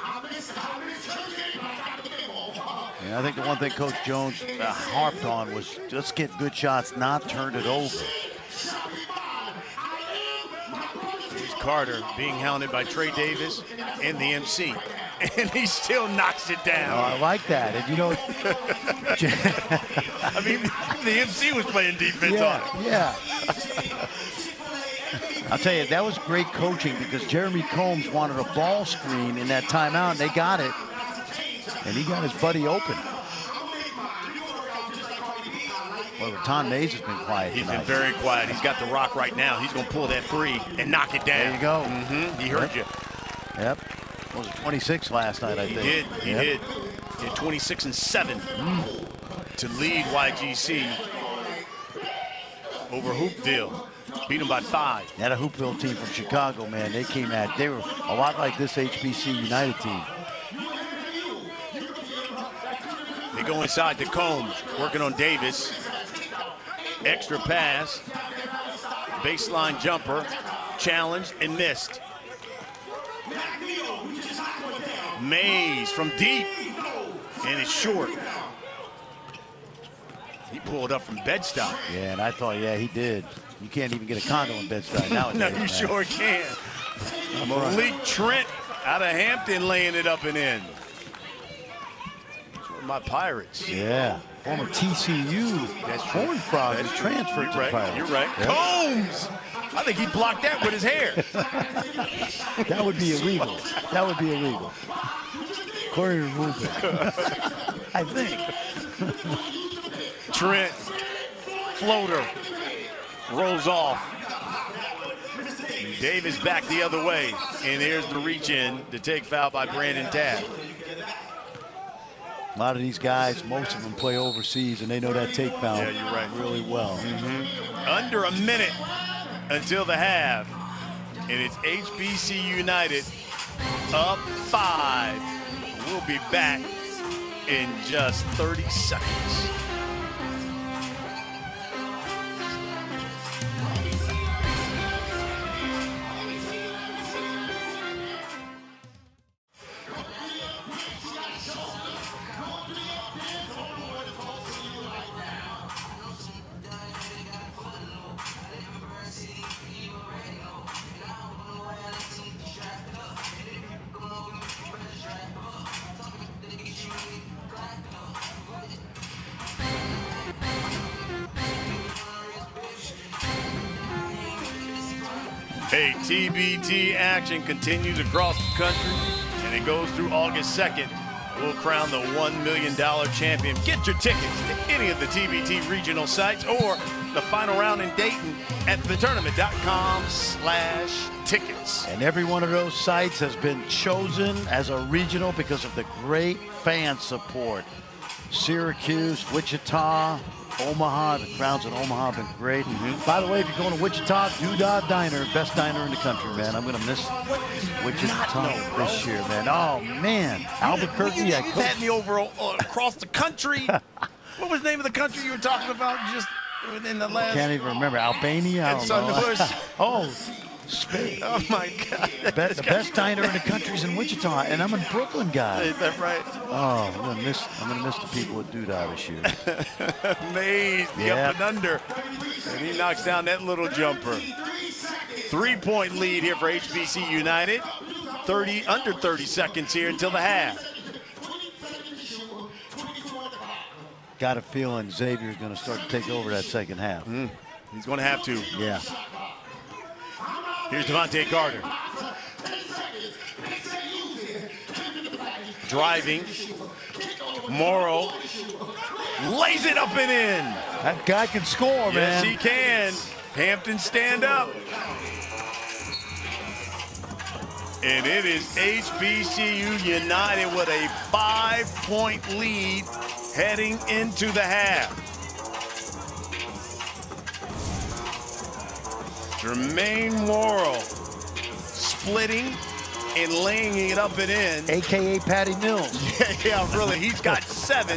Yeah, I think the one thing Coach Jones uh, harped on was just get good shots, not turn it over. Here's Carter being hounded by Trey Davis and the M C. And he still knocks it down. Oh, I like that. And you know, I mean, the M C was playing defense yeah, on it. Yeah. I'll tell you, that was great coaching because Jeremy Combs wanted a ball screen in that timeout, and they got it. And he got his buddy open. Well, Raton Mays has been quiet He's tonight. been very quiet. He's got the rock right now. He's going to pull that three and knock it down. There you go. Mm-hmm. He heard Yep. you. Yep. Was it twenty-six last night, I He think? did. He Yep. did. He had twenty-six and seven mm. to lead Y G C over Hoopville. Beat them by five. They had a Hoopville team from Chicago, man. They came at, they were a lot like this H B C United team. They go inside to Combs, working on Davis. Extra pass. Baseline jumper. Challenged and missed. Mays from deep. And it's short. He pulled up from Bed-Stuy. Yeah, and I thought, yeah, he did. You can't even get a condo in Bed-Stuy nowadays. No, you man. sure can. Malik Trent out of Hampton laying it up and in. My Pirates. Yeah, former T C U. That's true. Horned Frog That's is true. transferred You're to right. Pirates. You're right. Yep. Combs! I think he blocked that with his hair. That would be illegal. That would be illegal. Corey removed it. I think. Trent, floater, rolls off. Davis back the other way. And there's the reach in to take foul by Brandon Tabb. A lot of these guys, most of them play overseas, and they know that take foul Yeah, you're right. really well. Mm-hmm. Under a minute until the half. And it's H B C United up five. We'll be back in just thirty seconds. Hey, T B T action continues across the country, and it goes through August second. will crown the one million dollar champion. Get your tickets to any of the T B T regional sites or the final round in Dayton at the tournament dot com slash tickets. And every one of those sites has been chosen as a regional because of the great fan support. Syracuse, Wichita, Omaha. The crowds in Omaha have been great. Mm-hmm. By the way, if you're going to Wichita, Doodah Diner, best diner in the country, man. I'm going to miss Wichita no, this year, man. Oh, man. Albuquerque. You, you, I you had me over uh, across the country. What was the name of the country you were talking about just in the last? I can't even remember. Albania? I don't know. Oh, Spain. Oh, my God. Be the best diner in the country is in Wichita, and I'm a Brooklyn guy. Is that right? Oh, I'm gonna miss. I'm gonna miss the people at Doodah this year. Mays, the yep. up and under, and he knocks down that little jumper. Three-point lead here for H B C United. thirty under thirty seconds here until the half. Got a feeling Xavier's gonna start to take over that second half. Mm, he's gonna have to. Yeah. Here's Devontae Carter. Driving. Morrow lays it up and in. That guy can score, yes, man. Yes, he can. Hampton, stand up. And it is H B C U United with a five-point lead heading into the half. Jermaine Morrow splitting and laying it up and in. A K A Patty Mills. yeah, yeah, really. He's got seven.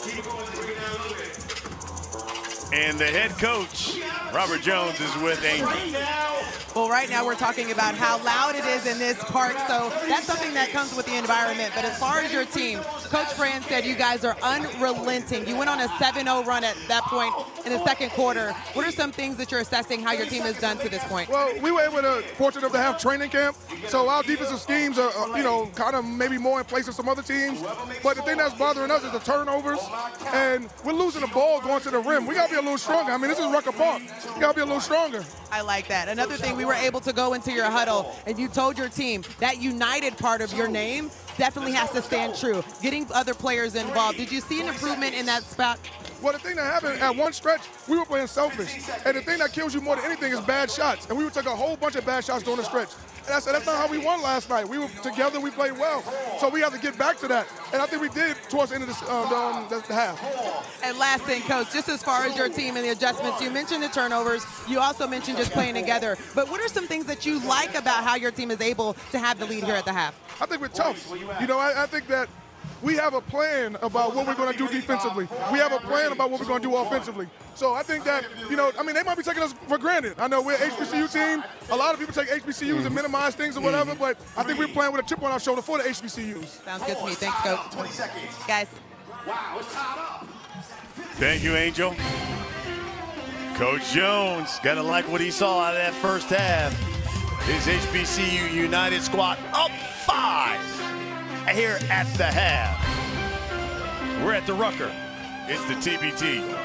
And the head coach, Robert Jones, is with Angel. Well, right now we're talking about how loud it is in this park, so that's something that comes with the environment. But as far as your team, Coach Fran said you guys are unrelenting. You went on a seven oh run at that point in the second quarter. What are some things that you're assessing how your team has done to this point? Well, we were able to, fortunate enough to have training camp, so our defensive schemes are, uh, you know, kind of maybe more in place than some other teams. But the thing that's bothering us is the turnovers, and we're losing the ball going to the rim. We got to be a little stronger. I mean, this is Rucker Park. You got to be a little stronger. I like that. Another thing, we were able to go into your huddle, and you told your team that united part of your name definitely has to stand true, getting other players involved. Did you see an improvement in that spot? Well, the thing that happened at one stretch, we were playing selfish. And the thing that kills you more than anything is bad shots. And we took a whole bunch of bad shots during the stretch. And I said, that's not how we won last night. We were together, we played well. So we have to get back to that. And I think we did towards the end of this, uh, the, um, the half. And last thing, Coach, just as far as your team and the adjustments, you mentioned the turnovers. You also mentioned just playing together. But what are some things that you like about how your team is able to have the lead here at the half? I think we're tough. You know, I, I think that we have a plan about what we're going to do defensively. We have a plan about what we're going to do offensively. So I think that, you know, I mean, they might be taking us for granted. I know we're an H B C U team. A lot of people take H B C Us mm-hmm. and minimize things or whatever, mm-hmm. but I think we're playing with a chip on our shoulder for the H B C Us. Sounds good to me. Thanks, Coach. Guys. Wow, it's tied up. Thank you, Angel. Coach Jones, got to like what he saw out of that first half. His H B C U United squad up five here at the half. We're at the Rucker. It's the T B T.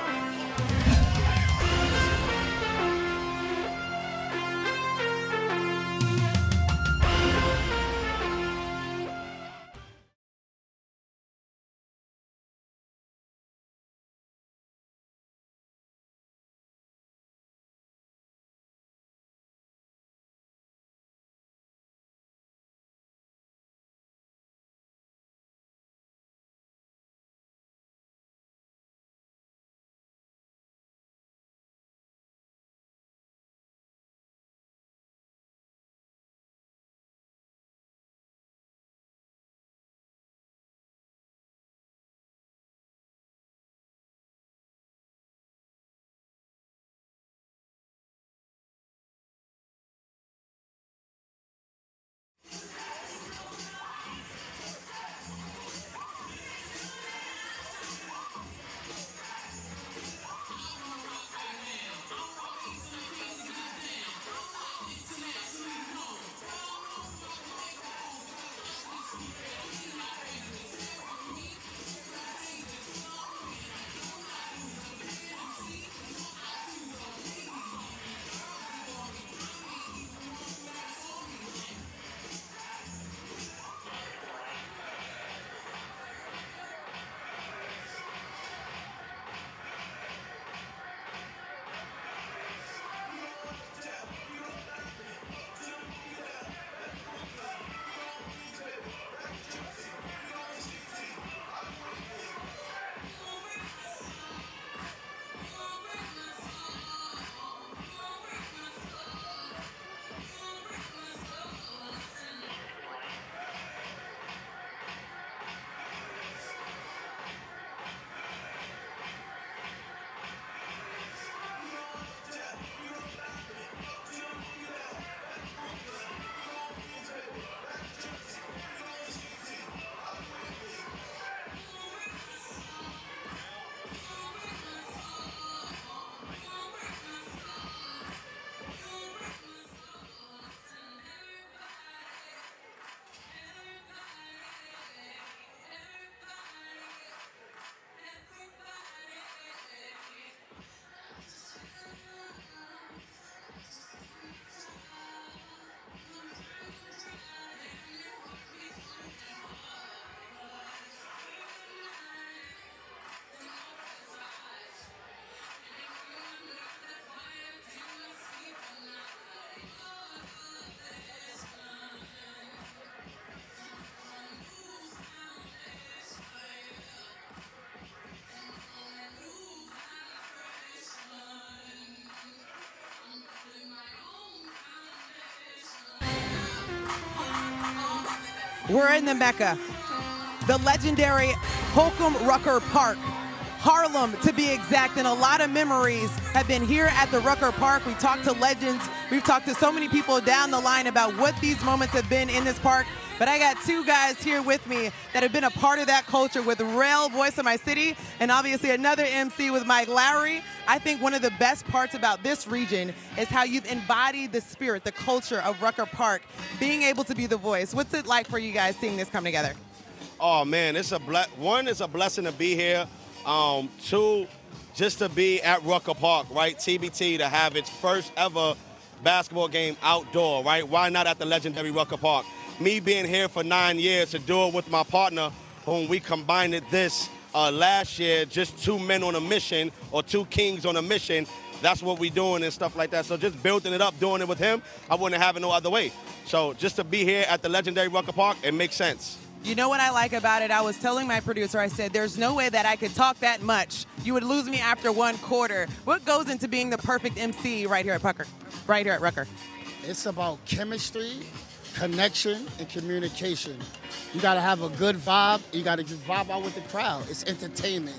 We're in the Mecca, the legendary Holcomb Rucker Park. Harlem, to be exact, and a lot of memories have been here at the Rucker Park. We talked to legends. We've talked to so many people down the line about what these moments have been in this park. But I got two guys here with me that have been a part of that culture with Rel, voice of my city, and obviously another M C with Mike Lowry. I think one of the best parts about this region is how you've embodied the spirit, the culture of Rucker Park, being able to be the voice. What's it like for you guys seeing this come together? Oh, man, it's a ble- one, it's a blessing to be here. Um, two, just to be at Rucker Park, right? T B T, to have its first ever basketball game outdoor, right? Why not at the legendary Rucker Park? Me being here for nine years to do it with my partner, whom we combined this uh, last year, just two men on a mission, or two kings on a mission. That's what we're doing and stuff like that. So just building it up, doing it with him, I wouldn't have it no other way. So just to be here at the legendary Rucker Park, it makes sense. You know what I like about it? I was telling my producer, I said, there's no way that I could talk that much. You would lose me after one quarter. What goes into being the perfect M C right here at Pucker, right here at Rucker? It's about chemistry, connection, and communication. You got to have a good vibe. You got to just vibe out with the crowd. It's entertainment.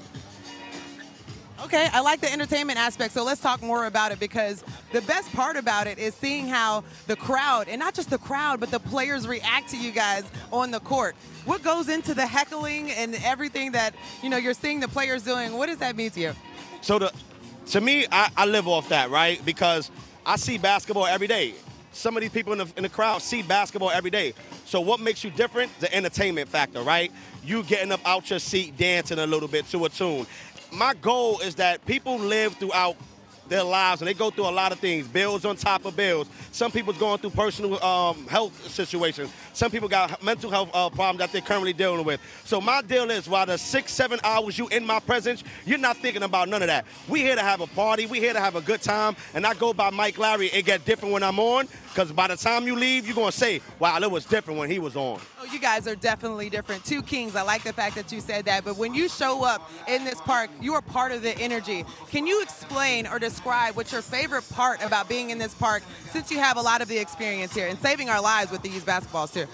Okay, I like the entertainment aspect, so let's talk more about it, because the best part about it is seeing how the crowd, and not just the crowd, but the players react to you guys on the court. What goes into the heckling and everything that, you know, you're seeing the players doing? What does that mean to you? So the, to me, I, I live off that, right? Because I see basketball every day. Some of these people in the, in the crowd see basketball every day. So what makes you different? The entertainment factor, right? You getting up out your seat, dancing a little bit to a tune. My goal is that people live throughout their lives, and they go through a lot of things, bills on top of bills. Some people's going through personal um, health situations. Some people got mental health uh, problems that they're currently dealing with. So my deal is, while the six, seven hours you in my presence, you're not thinking about none of that. We here to have a party. We here to have a good time. And I go by Mike Lowry. It get different when I'm on, because by the time you leave, you're going to say, wow, it was different when he was on. Oh, you guys are definitely different. Two kings. I like the fact that you said that. But when you show up in this park, you are part of the energy. Can you explain or describe what's your favorite part about being in this park, since you have a lot of the experience here and saving our lives with these basketballs too?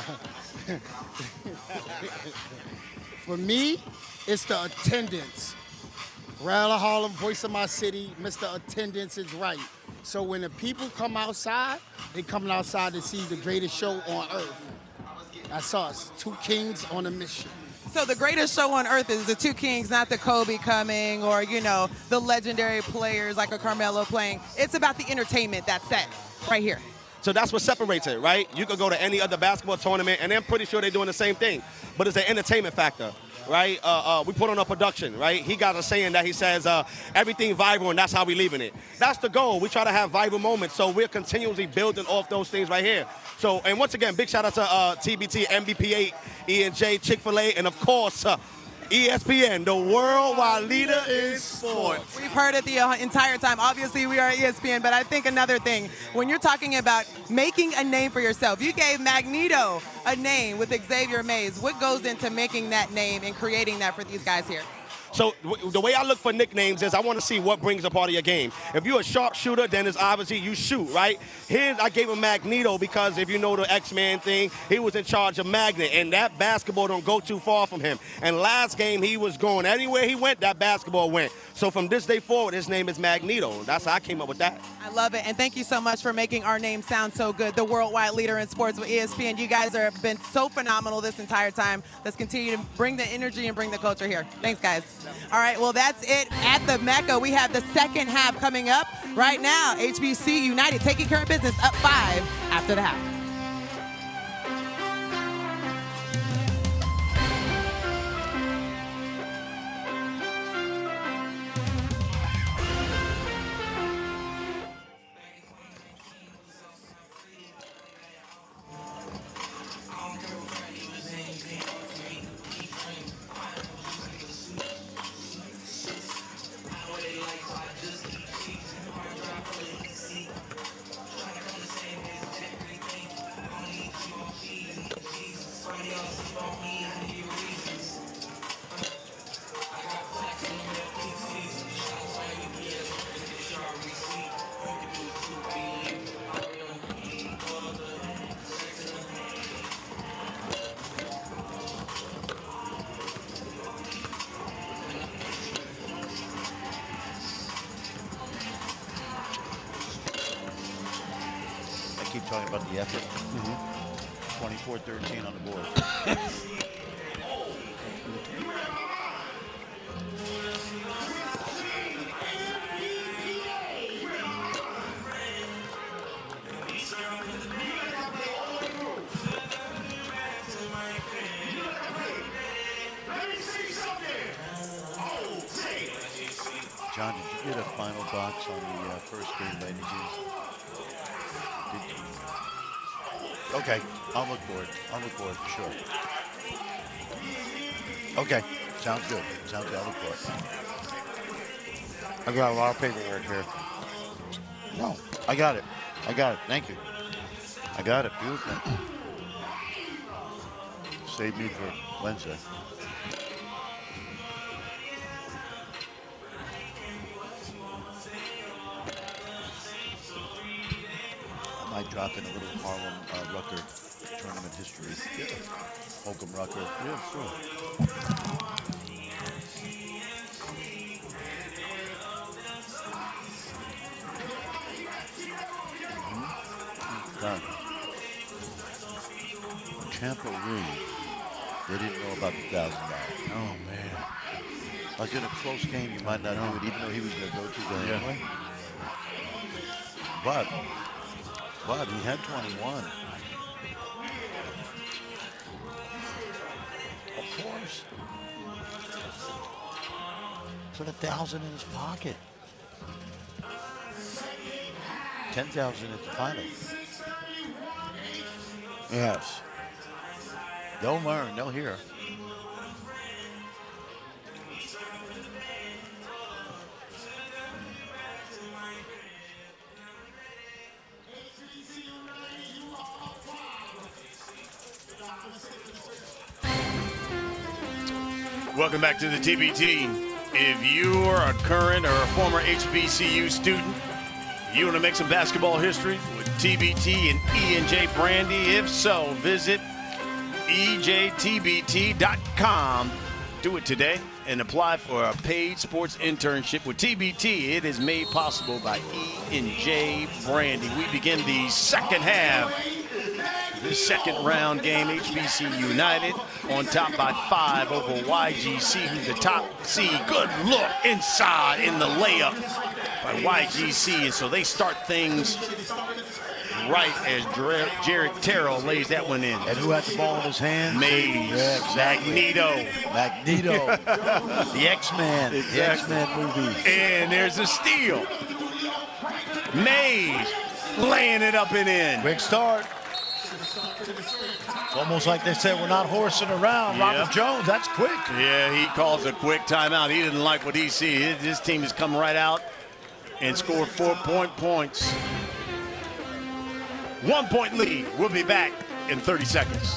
For me, it's the attendance. Rel Harlem, voice of my city, Mister Attendance is right. So when the people come outside, they coming outside to see the greatest show on earth. That's us, two kings on a mission. So the greatest show on earth is the two kings, not the Kobe coming or, you know, the legendary players like a Carmelo playing. It's about the entertainment that's set right here. So that's what separates it, right? You could go to any other basketball tournament, and I'm pretty sure they're doing the same thing. But it's an entertainment factor, right? Uh, uh, we put on a production, right? He got a saying that he says, uh, everything viral, and that's how we leaving it. That's the goal. We try to have viral moments, so we're continuously building off those things right here. So, and once again, big shout out to uh, T B T, M B P eight, E and J, Chick-fil-A, and of course, uh, E S P N, the worldwide leader in sports. We've heard it the entire time. Obviously, we are E S P N, but I think another thing, when you're talking about making a name for yourself, you gave Magneto a name with Xavier Mays. What goes into making that name and creating that for these guys here? So w the way I look for nicknames is I want to see what brings a part of your game. If you're a sharpshooter, then it's obviously you shoot, right? Here, I gave him Magneto because if you know the X-Men thing, he was in charge of Magnet, and that basketball don't go too far from him. And last game, he was going anywhere he went, that basketball went. So from this day forward, his name is Magneto. That's how I came up with that. I love it, and thank you so much for making our name sound so good. The worldwide leader in sports with E S P N. You guys have been so phenomenal this entire time. Let's continue to bring the energy and bring the culture here. Thanks, guys. All right, well, that's it at the Mecca. We have the second half coming up right now. H B C United taking care of business, up five after the half. keep talking about the effort. Mm-hmm. twenty-four thirteen on the board. John, did you get a final box on the uh, first game by any chance? Okay, I'll look for it. I'll look for it for sure. Okay, sounds good. Sounds good. I'll look for it. I got a lot of paperwork here. No, I got it. I got it. Thank you. I got it. Beautiful. Save me for Wednesday. I drop in a little Harlem uh, Rucker tournament history. Yeah. Holcomb Rucker. Yeah, sure. Mm-hmm. Done. Tampa Reed. They didn't know about the thousand dollars. Oh man. Like in a close game, you might not do it, even though he was going to go to the yeah. anyway. But. But he had twenty-one. Of course. Put a thousand in his pocket. Ten thousand at the final. Yes. They'll learn. They'll hear. Welcome back to the T B T. If you are a current or a former H B C U student, you want to make some basketball history with T B T and E and J Brandy? If so, visit E J T B T dot com. Do it today and apply for a paid sports internship with T B T. It is made possible by E and J Brandy. We begin the second half. The second round game, H B C United on top by five over Y G C, who's the top seed. Good look inside in the layup by Y G C. And so they start things right as Jared Terrell lays that one in. And who had the ball in his hand? Mays. Yeah, exactly. Magneto. Magneto. The X-Men. Exactly. The X-Men movie. And there's a steal. Mays laying it up and in. Quick start. It's almost like they said, we're not horsing around. Yeah. Robert Jones, that's quick. Yeah, he calls a quick timeout. He didn't like what he sees. His team has come right out and scored four-point points. One-point lead. We'll be back in thirty seconds.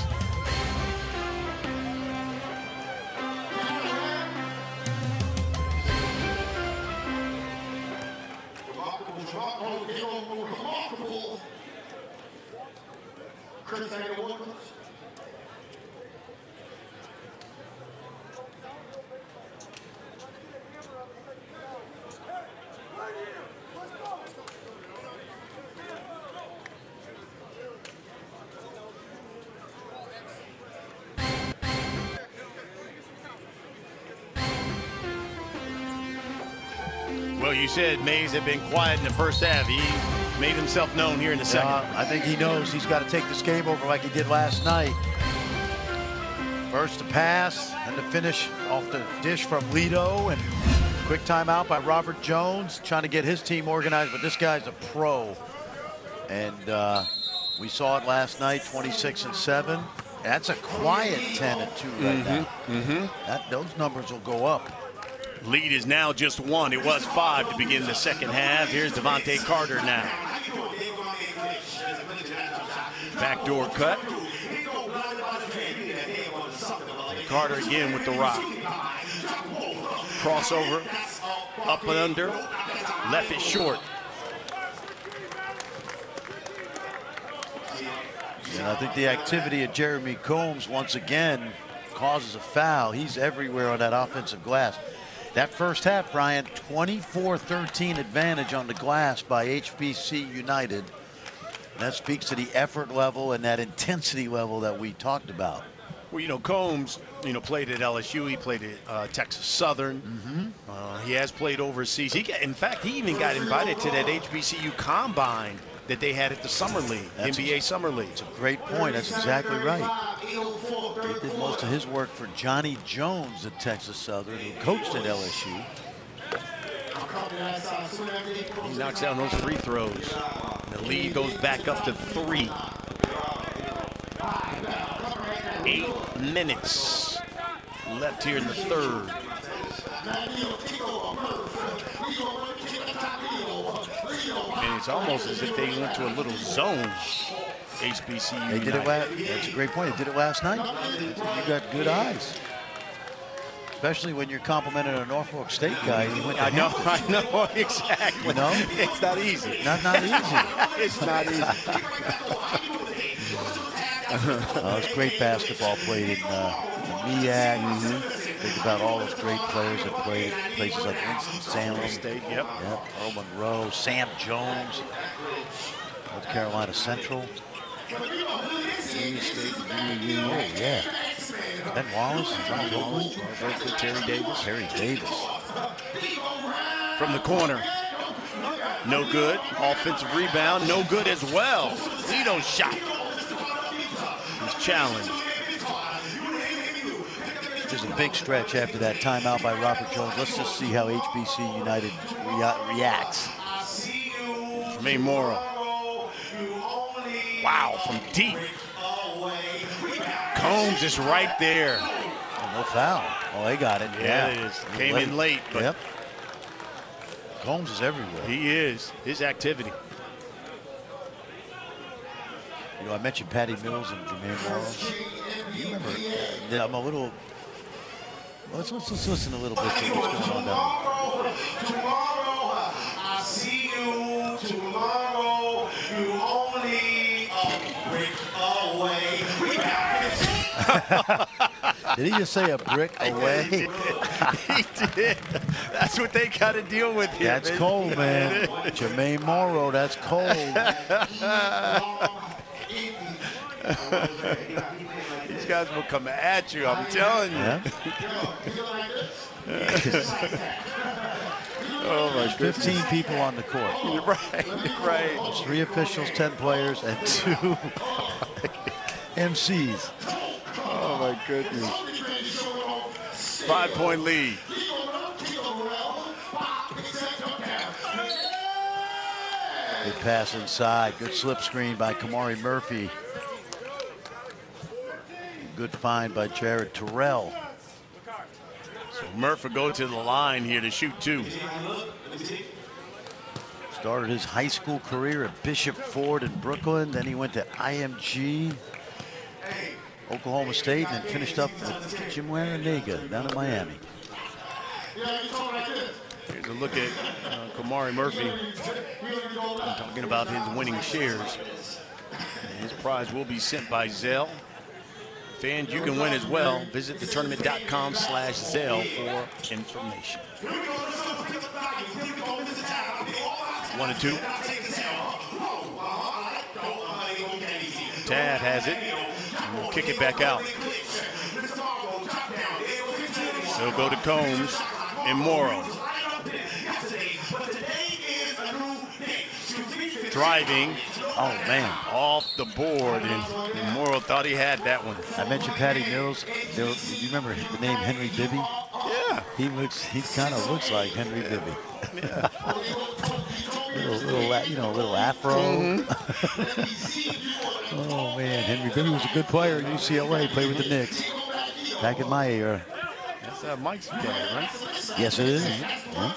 Well, you said Mays had been quiet in the first half. He made himself known here in the second. Uh, I think he knows he's got to take this game over like he did last night. First to pass, and to finish off the dish from Lito, and quick timeout by Robert Jones, trying to get his team organized, but this guy's a pro. And uh, we saw it last night, twenty-six and seven. That's a quiet ten and two right mm-hmm. now. Mm-hmm. That, those numbers will go up. Lead is now just one. It was five to begin the second half. Here's Devontae Carter now. Backdoor cut. And Carter again with the rock. Crossover, up and under, left it short. And I think the activity of Jeremy Combs once again causes a foul. He's everywhere on that offensive glass. That first half, Brian, twenty-four thirteen advantage on the glass by H B C United. And that speaks to the effort level and that intensity level that we talked about. Well, you know, Combs, you know, played at L S U. He played at uh, Texas Southern. Mm-hmm. uh, he has played overseas. He got, in fact, he even got invited to that H B C U combine that they had at the Summer League, That's N B A Summer League. That's a great point. That's exactly right. He did most of his work for Johnny Jones at Texas Southern, who coached at L S U. He knocks down those free throws. The lead goes back up to three. Eight minutes left here in the third. And it's almost as if they went to a little zone. H B C U. They did it last, that's a great point. They did it last night. You got good eyes. Especially when you're complimenting a Norfolk State guy. He went to I know, Hampton. I know, exactly. You know? It's not easy. Not, not easy. It's not easy. uh, it's great basketball played in, uh, in M E A C. Mm-hmm. Think about all those great players that played at places like Winston-Salem State, yep. Yep. Earl Monroe, Sam Jones, North Carolina Central. State, Oh, yeah. Ben Wallace, Charles Oakley, Terry Davis. Terry Davis. From the corner. No good. Offensive rebound. No good as well. Lito shot. He's challenged. There's a big stretch after that timeout by Robert Jones. Let's just see how H B C United rea reacts. Jermaine Morrow. Wow, from deep. Combs is right there. Oh, no foul. Oh, they got it. Yeah, Yeah, it is. Came late. in late, but yep. Combs is everywhere. He is. His activity. You know, I mentioned Patty Mills and Jermaine Morrow. You remember? Uh, I'm a little. Let's, let's let's listen a little bit to what's going on down there. Tomorrow, I see you. Tomorrow, you only a brick away. Did he just say a brick away? He did. He did. That's what they got to deal with here. That's man. cold, man. Jermaine Morrow, that's cold. These guys will come at you, I'm telling you. Yeah. Oh my There's fifteen people on the court. You're right, you're right. There's three officials, ten players, and two M Cs. Oh my goodness. Five point lead. Good pass inside. Good slip screen by Kamari Murphy. Good find by Jared Terrell. So Murphy go to the line here to shoot two. Started his high school career at Bishop Ford in Brooklyn. Then he went to I M G, Oklahoma State, and then finished up with Jim Larranaga down in Miami. Here's a look at uh, Kamari Murphy. I'm talking about his winning shares. And his prize will be sent by Zelle. Fans, you can win as well. Visit the tournament dot com slash Zelle for information. One and two. Tad has it. And we'll kick it back out. They'll go to Combs and Morrow. Driving. Oh, man. Off the board, and, and Morrow thought he had that one. I mentioned Patty Mills. Do you remember the name Henry Bibby? Yeah. He looks, he kind of looks like Henry yeah. Bibby. Yeah. little, little, you know, a little afro. Mm-hmm. Oh, man. Henry Bibby was a good player at U C L A, played with the Knicks back in my era. That's uh, Mike's guy, right? Yes, it is. Yeah.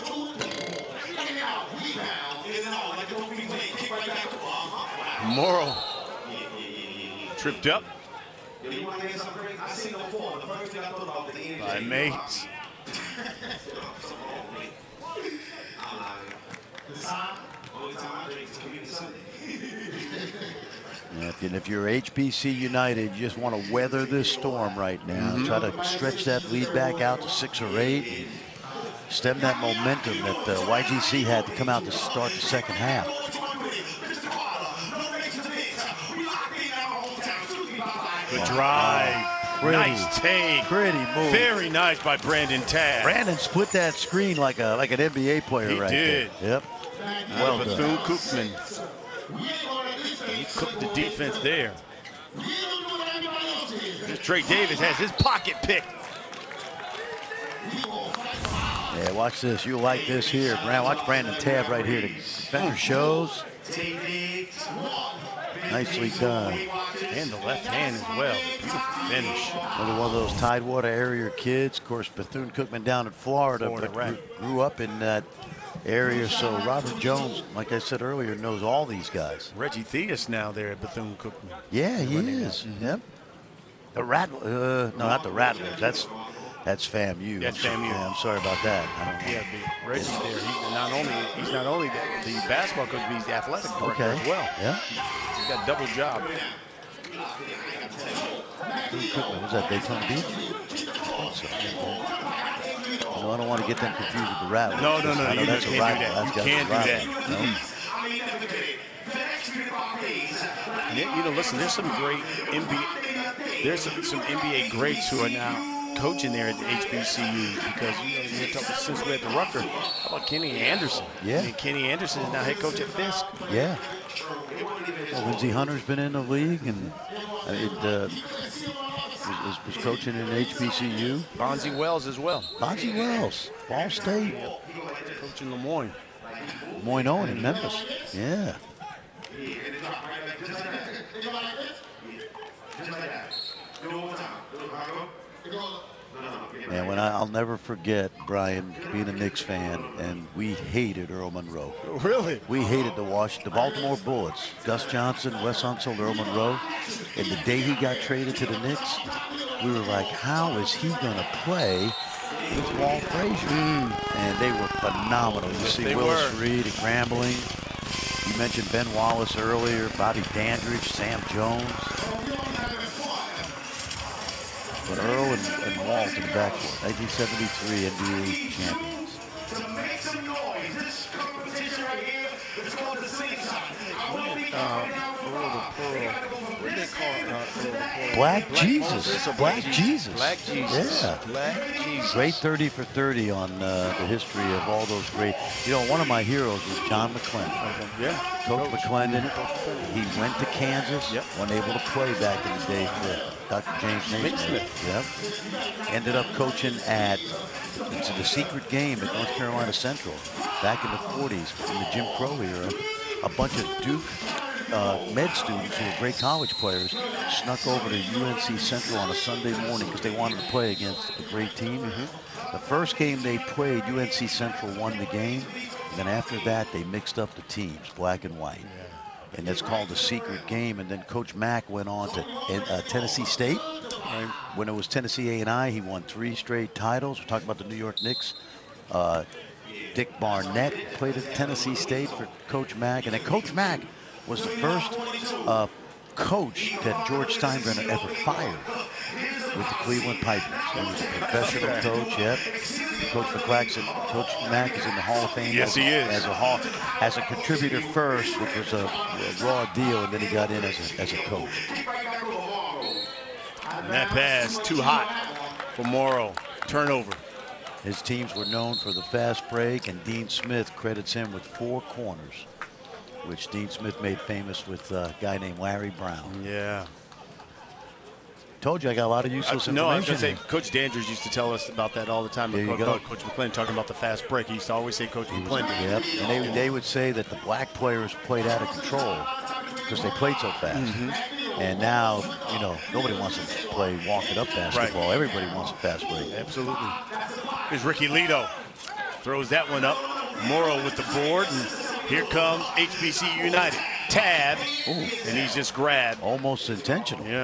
Morrow tripped up by Mays. And if you're H B C United, you just want to weather this storm right now. Mm-hmm. Try to stretch that lead back out to six or eight. And stem that momentum that uh, Y G C had to come out to start the second half. Good drive. Pretty, nice take. Pretty move. Very nice by Brandon Tabb. Brandon split that screen like a like an N B A player he right did. there. Yep. Well done. Bethune-Cookman. He cooked the defense there. Trey Davis has his pocket pick. Yeah, watch this. You'll like this here. Brand, watch Brandon Tabb right here. The defender shows. Nicely done. And the left hand as well. Beautiful finish. Another one of those Tidewater area kids. Of course, Bethune-Cookman down in Florida, Florida but right. grew, grew up in that area. So Robert Jones, like I said earlier, knows all these guys. Reggie Theus now there at Bethune-Cookman. Yeah, he is. Mm-hmm. Yep. The Rattler, uh, no, not the Rattlers. That's that's FAMU. That's I'm FAMU. Yeah, I'm sorry about that. I don't know. Yeah, but Reggie's there. He's not only he's not only the, the basketball coach, but he's the athletic director Okay. as well. Yeah. He's got a double job. Bethune-Cookman was that Daytona Beach? I think so. No, I don't want to get them confused with the Rattlers. No, no, no, I know you that's a can't do rival. that. That's You got can't a do rival. that. No. Yeah, you know, listen, there's some great N B A, there's some, some N B A greats who are now coaching there at the H B C U because, you know, you're talking since we're at the Rucker. How about Kenny Anderson? Yeah. I mean, Kenny Anderson is now head coach at Fisk. Yeah. Well, Lindsey Hunter's been in the league and uh, it uh, was, was coaching in H B C U. Bonzi Wells as well. Bonzi Wells, Ball State. Coaching Lemoyne. Moyne Owen in Memphis. Yeah. And when I, I'll never forget Brian being a Knicks fan, and we hated Earl Monroe. Really? We hated the Wash, the Baltimore Bullets. Gus Johnson, Wes Unseld, Earl Monroe. And the day he got traded to the Knicks, we were like, how is he going to play with Walt Frazier? Mm. And they were phenomenal. You see they Willis were. Reed at Grambling. You mentioned Ben Wallace earlier, Bobby Dandridge, Sam Jones. But Earl and, and Walt in the backcourt, nineteen seventy-three N B A champions. Black Jesus. Black Jesus. Black Jesus. Yeah. Black Jesus. Great thirty for thirty on uh, the history of all those great. You know, one of my heroes was John McClendon. Yeah. Coach McClendon. He went to Kansas, Yep. wasn't able to play back in the day for Doctor James Naismith. Yep. Ended up coaching at it's the secret game at North Carolina Central back in the forties in the Jim Crow era. A bunch of Duke uh, med students who were great college players snuck over to U N C Central on a Sunday morning because they wanted to play against a great team. Mm-hmm. The first game they played, U N C Central won the game. And then after that, they mixed up the teams, black and white. Yeah. And it's called the secret game. And then Coach Mack went on to uh, Tennessee State. Right. When it was Tennessee A and I, he won three straight titles. We're talking about the New York Knicks. Uh, Dick Barnett played at Tennessee State for Coach Mack. And then Coach Mack was the first uh, coach that George Steinbrenner ever fired with the Cleveland Pipers. He was a professional coach, yep. Coach McClaxton, Coach Mack is in the Hall of Fame. Yes, as, he is. As a, hall, as a contributor first, which was a, a raw deal, and then he got in as a, as a coach. And that pass, too hot for Morrow. Turnover. His teams were known for the fast break, and Dean Smith credits him with four corners, which Dean Smith made famous with a guy named Larry Brown. Yeah. Told you I got a lot of useless Uh, no, I was information. going to say, Coach Dandridge used to tell us about that all the time. There you Coach, go. Coach McClendon talking about the fast break. He used to always say Coach McClendon. Yep, and they, they would say that the black players played out of control because they played so fast. Mm-hmm. And now, you know, nobody wants to play walk it up basketball. Right. Everybody wants a fast break. Absolutely. Here's Ricky Lito. Throws that one up. Morrow with the board, and here comes H B C U United. Tabb, and he's just grabbed. Almost intentional. Yeah.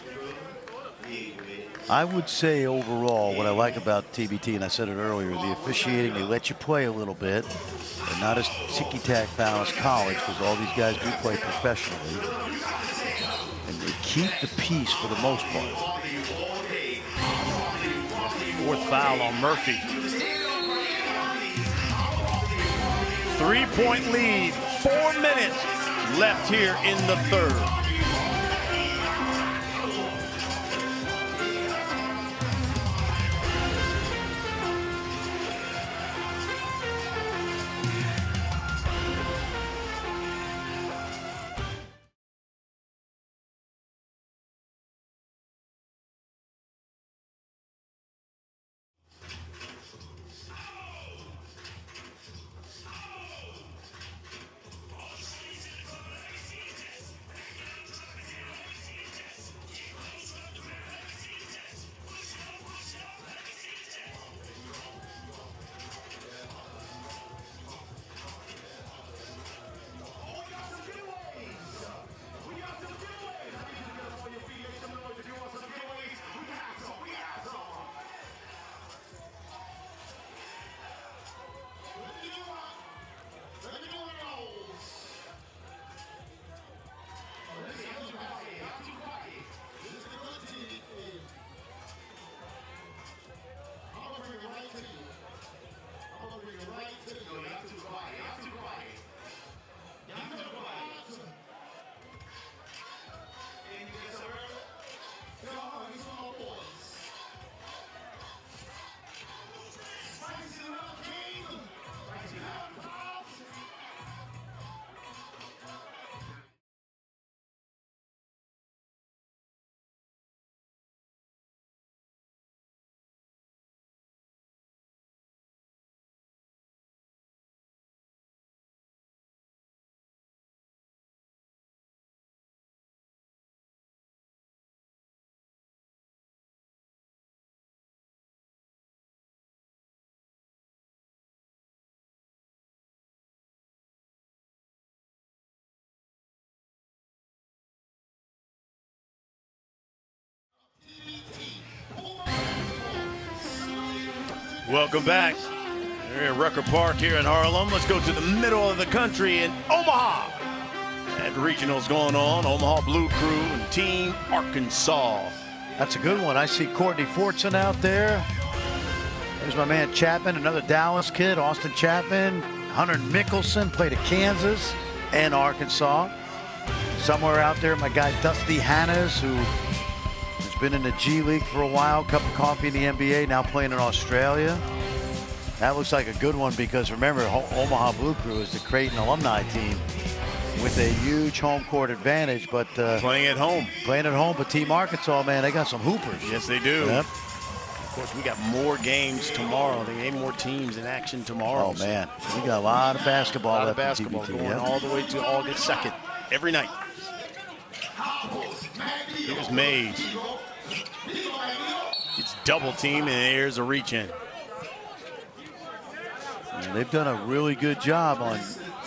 I would say overall, what I like about T B T, and I said it earlier, the officiating, they let you play a little bit, and not as ticky-tack foul as college, because all these guys do play professionally. And they keep the peace for the most part. Fourth foul on Murphy. Three-point lead, four minutes left here in the third. Welcome back. We're at Rucker Park here in Harlem. Let's go to the middle of the country in Omaha. That regional's going on. Omaha Blue Crew and Team Arkansas. That's a good one. I see Courtney Fortson out there. There's my man Chapman, another Dallas kid, Austin Chapman. Hunter Mickelson played at Kansas and Arkansas. Somewhere out there, my guy Dusty Hannes, who has been in the G League for a while, cup of coffee in the N B A, now playing in Australia. That looks like a good one because remember, Omaha Blue Crew is the Creighton alumni team with a huge home court advantage, but uh, playing at home. Playing at home, but Team Arkansas, man, they got some hoopers. Yes, they do. Yep. Of course, we got more games tomorrow. They have more teams in action tomorrow. Oh, man. We got a lot of basketball. A lot of left in basketball T B T, going yep. all the way to August second, every night. Here's Mays. It's double team, and there's a reach in. And they've done a really good job on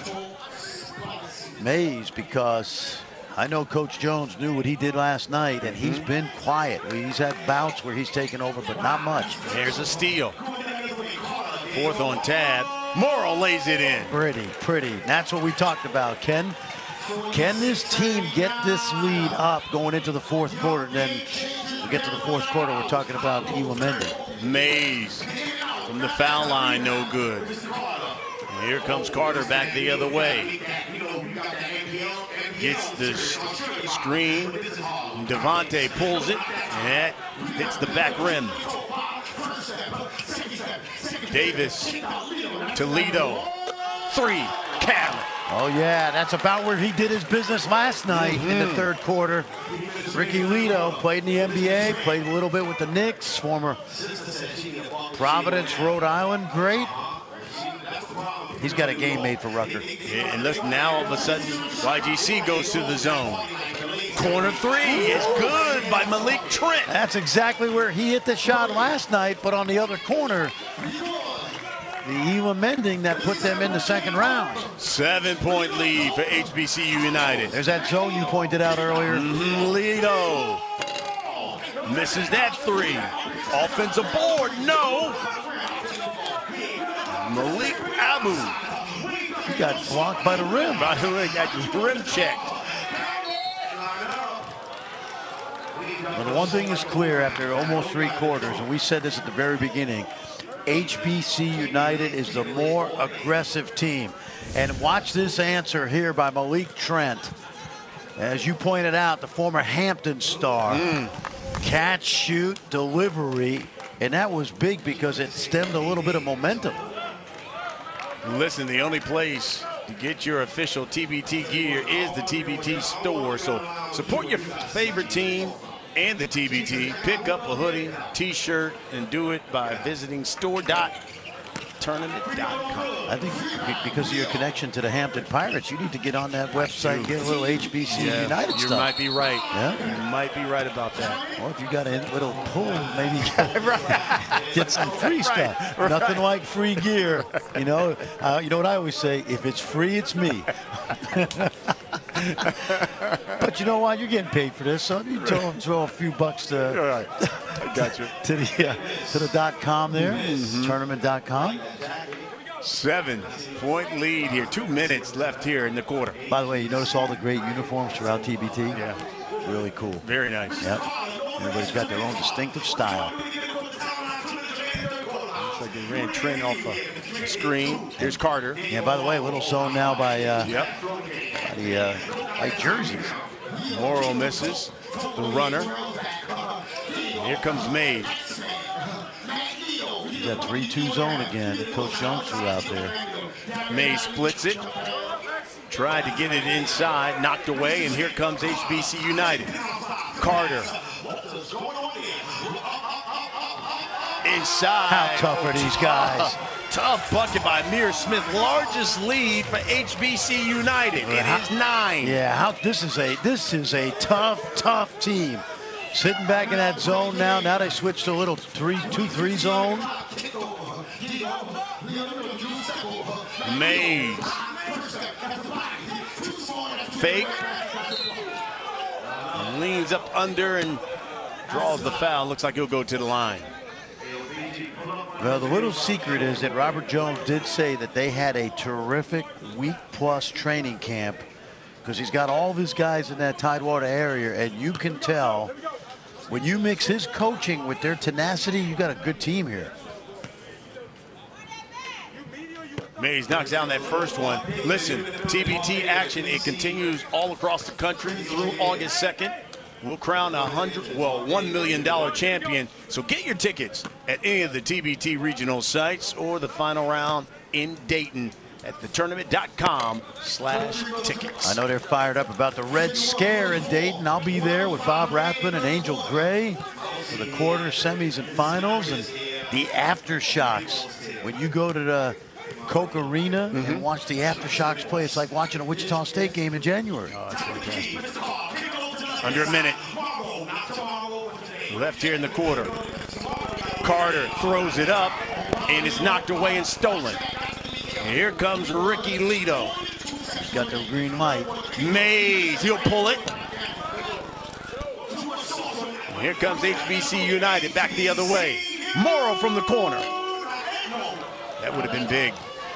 Mays because I know Coach Jones knew what he did last night, and he's been quiet. He's had bouts where he's taken over, but not much. There's a steal. Fourth on tab. Morrow lays it in. Pretty, pretty. That's what we talked about, Ken. Can this team get this lead up going into the fourth quarter? And then we get to the fourth quarter, we're talking about Iwamende. Mays from the foul line, no good. And here comes Carter back the other way. Gets the screen. Devontae pulls it, and that hits the back rim. Davis, Toledo, three, Catlett. Oh, yeah, that's about where he did his business last night mm-hmm. in the third quarter. Ricky Lito played in the N B A, played a little bit with the Knicks, former Providence, Rhode Island great. He's got a game made for Rucker. Yeah, and listen, now all of a sudden, Y G C goes to the zone. Corner three is good by Malik Trent. That's exactly where he hit the shot last night, but on the other corner, the Iwamende that put them in the second round. Seven-point lead for H B C U United. There's that zone you pointed out earlier. Mm-hmm. Lito misses that three. Offensive board, no. Malik Abu. He got blocked by the rim. By the way, got his rim checked. But the one thing is clear after almost three quarters, and we said this at the very beginning, H B C United is the more aggressive team. And watch this answer here by Malik Trent. As you pointed out, the former Hampton star. Mm. Catch, shoot, delivery. And that was big because it stemmed a little bit of momentum. Listen, the only place to get your official T B T gear is the T B T store. So support your favorite team and the T B T. Pick up a hoodie, t-shirt, and do it by visiting store dot tournament dot com. I think because of your connection to the Hampton Pirates, you need to get on that website, get a little H B C U yeah, United you stuff. You might be right. Yeah? You might be right about that. Or if you got a little pull, maybe get some free right, stuff. right. Nothing like free gear. You know, uh, you know what I always say? If it's free, it's me. But you know what? You're getting paid for this, so you throw, throw a few bucks to. All right. I got you. to the uh, to the dot com there, mm-hmm. tournament dot com. Seven point lead here. Two minutes left here in the quarter. By the way, you notice all the great uniforms throughout T B T? Yeah. Really cool. Very nice. Yep. Everybody's got their own distinctive style. Looks like they ran Trent off a screen. Here's Carter. Yeah, by the way, a little zone now by, uh, yep. by the uh, by jerseys. Morrow misses. The runner. Here comes Mays. You got three two zone again. Coach Jones threw out there. Mays splits it. Tried to get it inside, knocked away, and here comes H B C United. Carter. Inside. How tough are these guys? Tough bucket by Amir Smith. Largest lead for H B C United. It how, is nine. Yeah, how this is a this is a tough, tough team. Sitting back in that zone now. Now they switched to a little three, two, three zone. Mays. Fake. Leans up under and draws the foul. Looks like he'll go to the line. Well, the little secret is that Robert Jones did say that they had a terrific week-plus training camp because he's got all of his guys in that Tidewater area, and you can tell when you mix his coaching with their tenacity, you got a good team here. Mays knocks down that first one. Listen, T B T action, it continues all across the country through August second. We'll crown a hundred, well, one million dollar champion. So get your tickets at any of the T B T regional sites or the final round in Dayton at the tournament dot com slash tickets. I know they're fired up about the Red Scare in Dayton. I'll be there with Bob Rathman and Angel Gray for the quarter, semis, and finals, and the aftershocks. When you go to the Coke Arena mm-hmm. and watch the aftershocks play, it's like watching a Wichita State game in January. Oh, that's fantastic. Under a minute left here in the quarter. Carter throws it up and it's knocked away and stolen. And here comes Ricky Lito. He's got the green light. Mays, he'll pull it. And here comes H B C United back the other way. Morrow from the corner. That would have been big.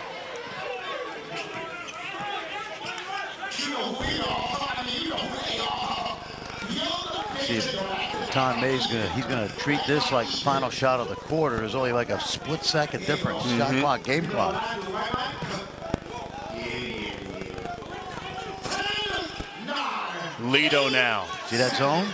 See if Tom Mays gonna he's gonna treat this like the final shot of the quarter. There's only like a split second difference. Mm-hmm. Shot clock, game clock. Lito now. See that zone?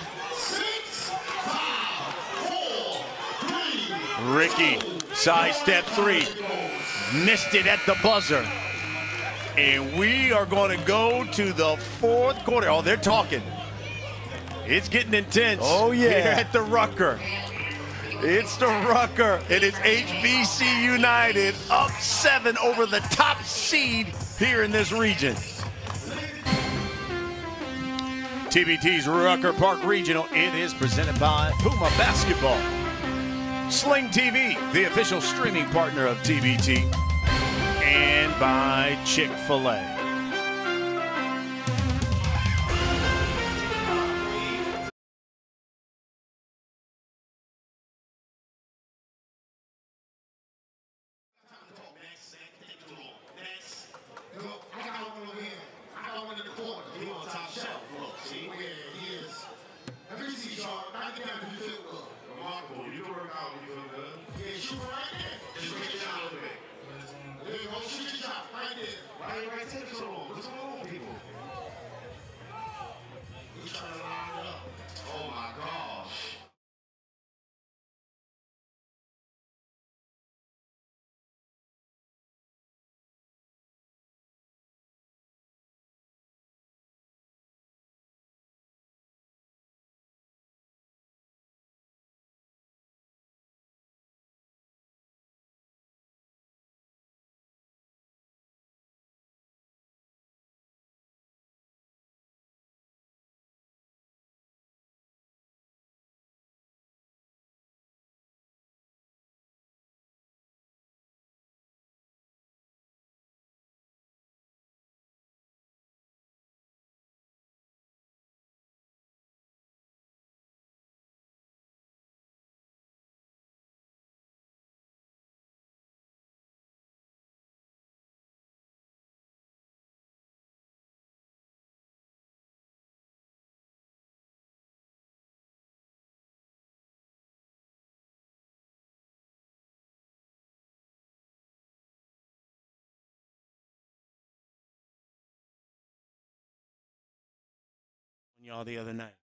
Ricky, side step three. Missed it at the buzzer. And we are going to go to the fourth quarter. Oh, they're talking. It's getting intense. Oh, yeah. Here at the Rucker. It's the Rucker. It is H B C United up seven over the top seed here in this region. T B T's Rucker Park Regional. It is presented by Puma Basketball. Sling T V, the official streaming partner of T B T. And by Chick-fil-A. Y'all the other night.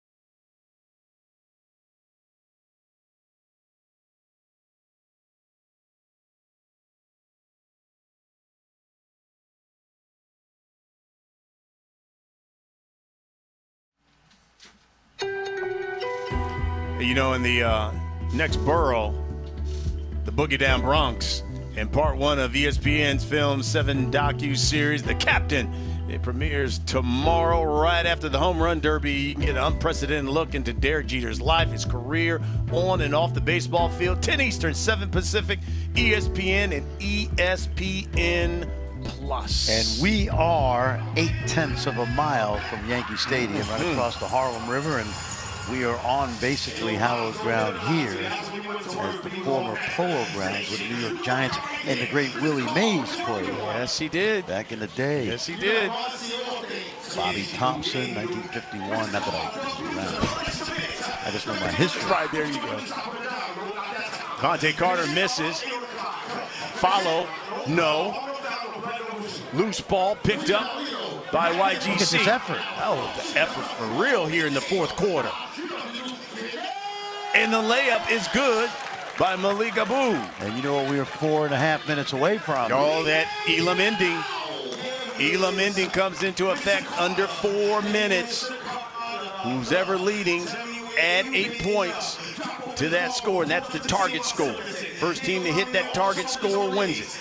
You know, in the uh, next borough, the Boogie Down Bronx, in part one of E S P N's Film seven docu-series, The Captain. It premieres tomorrow right after the Home Run Derby. You can get an unprecedented look into Derek Jeter's life, his career, on and off the baseball field. ten Eastern, seven Pacific, E S P N and E S P N Plus. And we are eight tenths of a mile from Yankee Stadium, right across the Harlem River. And We are on basically hallowed ground here as the former Polo Grounds with the New York Giants and the great Willie Mays played. Yes, he did. Back in the day. Yes, he did. Bobby Thompson, nineteen fifty-one. Not that I was around. I just know my history. Right, there you go. Conte Carter misses. Follow, no. Loose ball picked up by Y G C. Look at this effort. Oh, the effort for real here in the fourth quarter. And the layup is good by Malik Abu. And you know what we were four and a half minutes away from? Oh, that Elam ending. Elam ending comes into effect under four minutes. Who's ever leading, add eight points to that score, and that's the target score. First team to hit that target score wins it.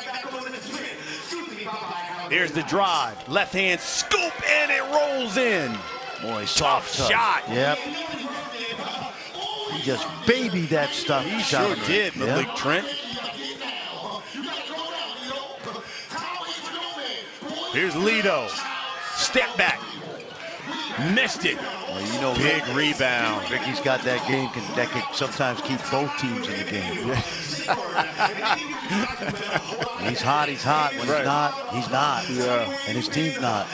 Here's the drive. Left hand scoop, and it rolls in. Boy, Tough soft touch. shot. Yep. He just babied that stuff. He shot sure him. did, Malik Yep. Trent. Here's Lido. Step back. Missed it. Well, you know, Big Rick, rebound. Ricky's got that game can, that can sometimes keep both teams in the game. He's hot, he's hot. When Right. he's not, he's not. Yeah. And his team's not.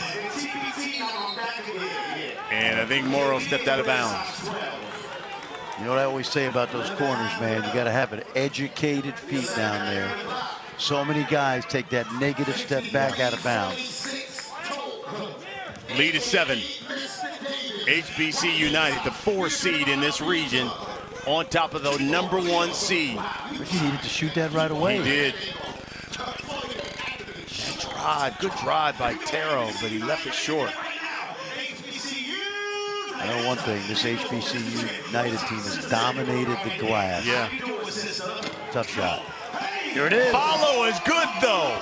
And I think Morrow stepped out of bounds. You know what I always say about those corners, man? You got to have an educated feet down there. So many guys take that negative step back out of bounds. Lead is seven. H B C United, the four seed in this region, on top of the number one seed. Ricky needed to shoot that right away. He did. Good drive, good drive by Taro, but he left it short. I know one thing, this H B C United team has dominated the glass. Yeah. Tough shot. Here it is. Follow is good, though.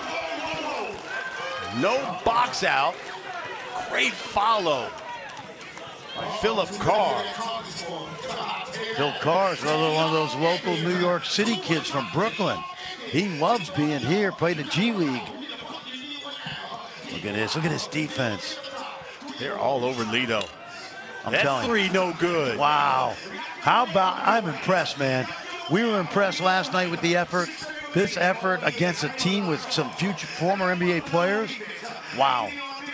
No box out. Great follow by Philip Carr. Phil Carr is another one of those local New York City kids from Brooklyn. He loves being here, played in G League. Look at this, look at this defense. They're all over Lido. I'm That telling three you. no good. Wow. How about, I'm impressed, man. We were impressed last night with the effort. This effort against a team with some future former N B A players. Wow.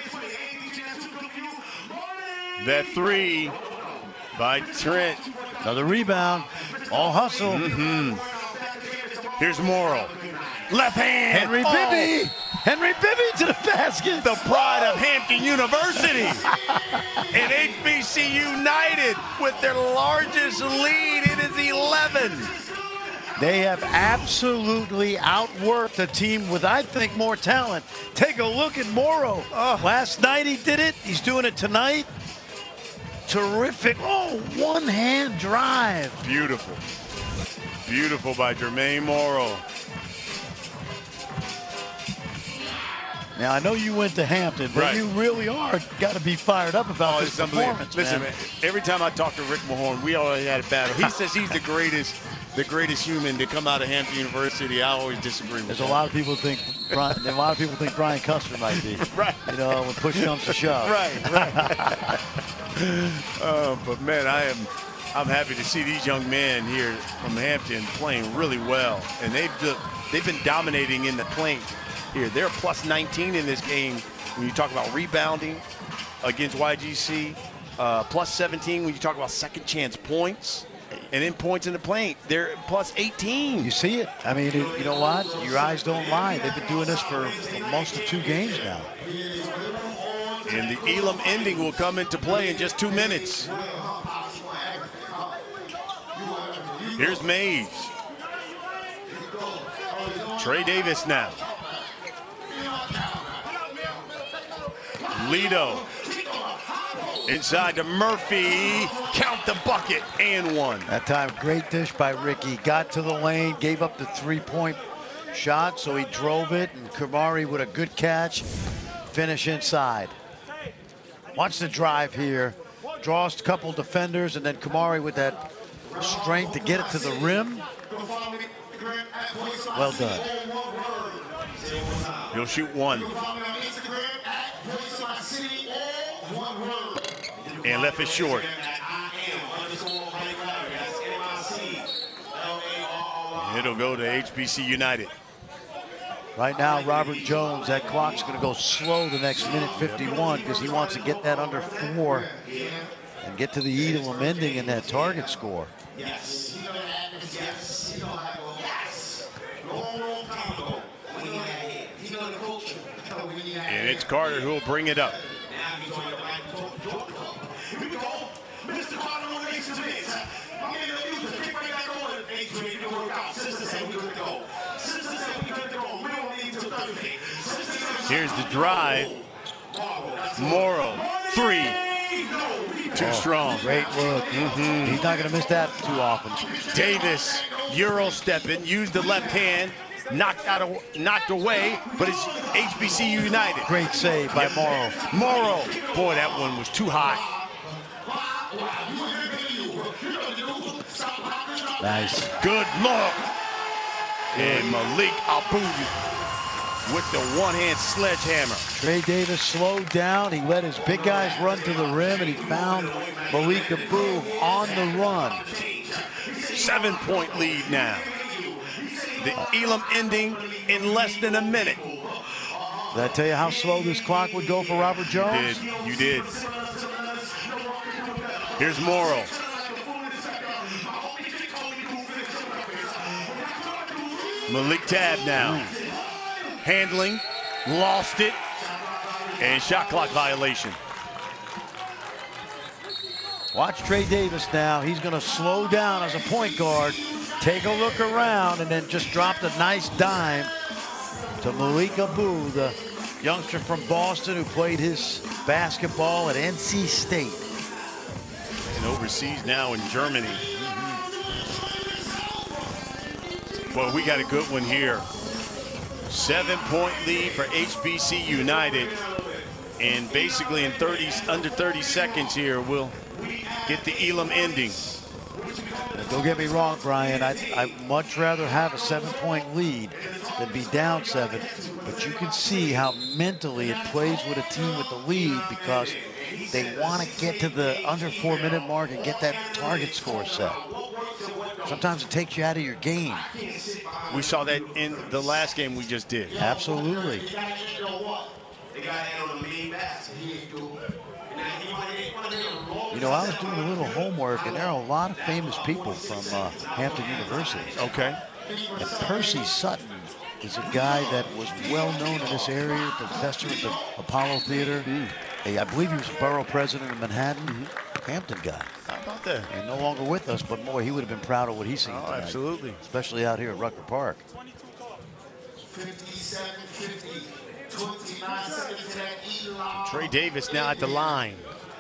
That three by Trent. Another rebound. All hustle. Mm-hmm. Here's Morrow. Left hand. Henry Oh. Bibby. Henry Bibby to the basket. The pride of Hampton University. And H B C United with their largest lead. It is eleven. They have absolutely outworked a team with, I think, more talent. Take a look at Morrow. Oh. Last night he did it. He's doing it tonight. Terrific. Oh, one-hand drive. Beautiful. Beautiful by Jermaine Morrow. Now, I know you went to Hampton, but Right. you really are got to be fired up about Oh, this it's unbelievable. performance, Listen, man. man, every time I talk to Rick Mahorn, we already had a battle. He says he's the greatest, the greatest human to come out of Hampton University. I always disagree with There's that. a lot of people think Brian, a lot of people think Brian Custer might be. Right. You know, when push comes to shove. Right, right. uh, but man, I am, I'm happy to see these young men here from Hampton playing really well, and they've just, they've been dominating in the paint here. They're plus nineteen in this game when you talk about rebounding against Y G C. Uh, plus seventeen when you talk about second chance points, and then points in the paint. They're plus eighteen. You see it. I mean, it, you know what? Your eyes don't lie. They've been doing this for most of two games now. And the Elam ending will come into play in just two minutes. Here's Mays. Trey Davis now. Lido. Inside to Murphy. Count the bucket and one. That time, great dish by Ricky. Got to the lane, gave up the three-point shot, so he drove it, and Kamari with a good catch. Finish inside. Watch the drive here. Draws a couple defenders, and then Kamari with that strength to get it to the rim. Well done. He'll shoot one. And left it short. It'll go to H B C United. Right now, Robert Jones, that clock's going to go slow the next minute fifty-one because he wants to get that under four and get to the Elam ending in that target score. Yes. Yes. Yes. Long, long time ago. When he had it. He know the culture. And it's Carter who will bring it up. Now he's on the right. Here we go. Mister Carter on the race to this. I'm getting the music. Kick right back on. Hey, so you can work out. Sister said we good to go. Sister said we good to go. We don't need to Thursday. Here's the drive. Morrow, three. Too Oh, strong. Great look. Mm-hmm. He's not going to miss that too often. Davis, Euro stepping, used the left hand, knocked out, knocked away, but it's H B C U United. Great save by Yep. Morrow. Morrow, boy, that one was too high. Nice. Good look. And Malik Abu with the one-hand sledgehammer. Trey Davis slowed down. He let his big guys run to the rim, and he found Malik Abu on the run. Seven-point lead now. The Elam ending in less than a minute. Did I tell you how slow this clock would go for Robert You Jones? did. You did. Here's Morrow. Malik Tab now. Handling, lost it, and shot clock violation. Watch Trey Davis now. He's going to slow down as a point guard, take a look around, and then just dropped a nice dime to Malik Abu, the youngster from Boston who played his basketball at N C State. And overseas now in Germany. Well, we got a good one here. Seven-point lead for H B C United. And basically in thirty, under thirty seconds here, we'll get the Elam ending. Now, don't get me wrong, Brian. I'd, I'd much rather have a seven-point lead than be down seven. But you can see how mentally it plays with a team with the lead because they want to get to the under four-minute mark and get that target score set. Sometimes it takes you out of your game. We saw that in the last game we just did. Absolutely. You know, I was doing a little homework, and there are a lot of famous people from uh, Hampton University. Okay. And Percy Sutton is a guy that was well known in this area, professor at the Apollo Theater. Mm. Hey, I believe he was borough president of Manhattan. Mm-hmm. Hampton guy. How about that? And no longer with us, but boy, he would have been proud of what he's seen Oh, tonight. absolutely. Especially out here at Rucker Park. Trey Davis now at the line.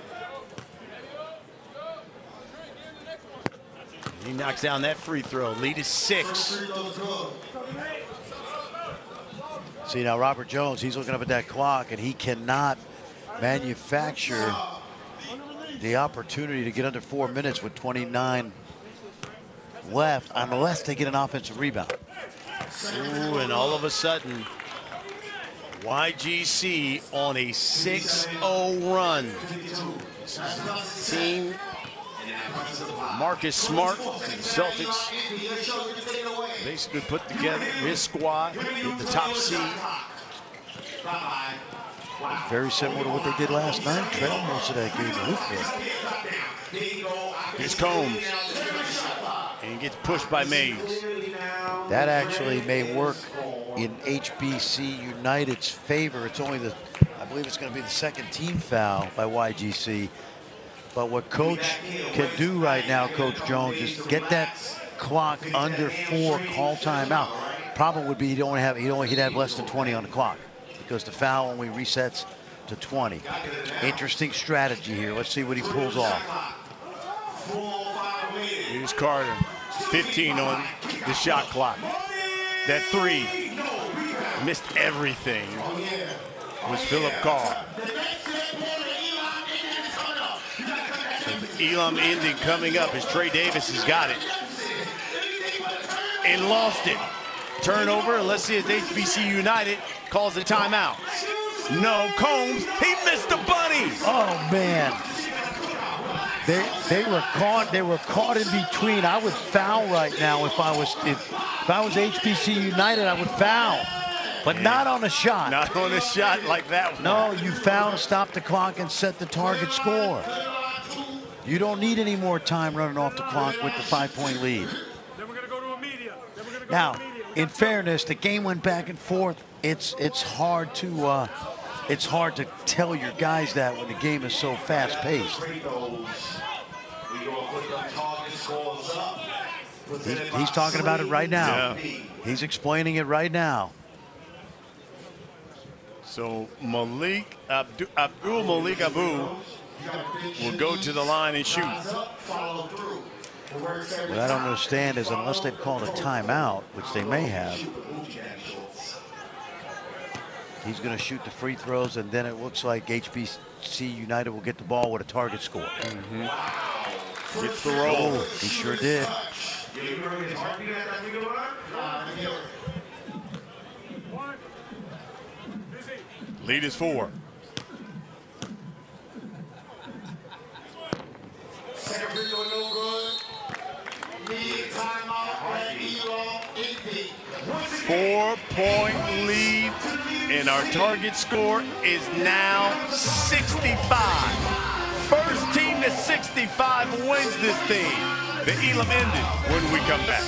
He knocks down that free throw. Lead is six. See, now Robert Jones, he's looking up at that clock, and he cannot manufacture the opportunity to get under four minutes with twenty-nine left unless they get an offensive rebound. Ooh, and all of a sudden, Y G C on a six oh run. Team Marcus Smart, Celtics, basically put together his squad with the top seed. Very similar to what they did last night. Trail most of that game. Here's Combs. And he gets pushed by Mays. That actually may work in H B C United's favor. It's only the, I believe it's going to be the second team foul by Y G C. But what Coach can do right now, Coach Jones, is get that clock under four, call timeout. Problem would be he'd only have, he'd only he'd have less than twenty on the clock because the foul only resets to twenty. Interesting strategy here. Let's see what he pulls off. Here's Carter, fifteen on the shot clock. That three, missed everything, was Philip Carr. So the Elam ending coming up as Trey Davis has got it. And lost it. Turnover, and let's see if H B C United calls a timeout. No, Combs, he missed the bunny. Oh, man. They they were caught. They were caught in between. I would foul right now if I was if, if I was H B C United. I would foul, but not on a shot. Not on a shot like that one. No, you foul to stop the clock and set the target score. You don't need any more time running off the clock with the five-point lead. Then we're gonna go to a media. Then we're gonna go Now, to a media. in fairness, the game went back and forth. It's it's hard to uh, it's hard to tell your guys that when the game is so fast-paced. He's, he's talking about it right now. Yeah. He's explaining it right now. So Malik Abdu, Abdul Malik Abu will go to the line and shoot. What I don't understand is unless they've called a timeout, which they may have, he's going to shoot the free throws, and then it looks like H B C United will get the ball with a target score. Mm-hmm. Gets the roll. Oh, he sure did. Lead is four. Four-point lead, and our target score is now sixty-five. First team to sixty-five wins this thing. The Elam ended when we come back.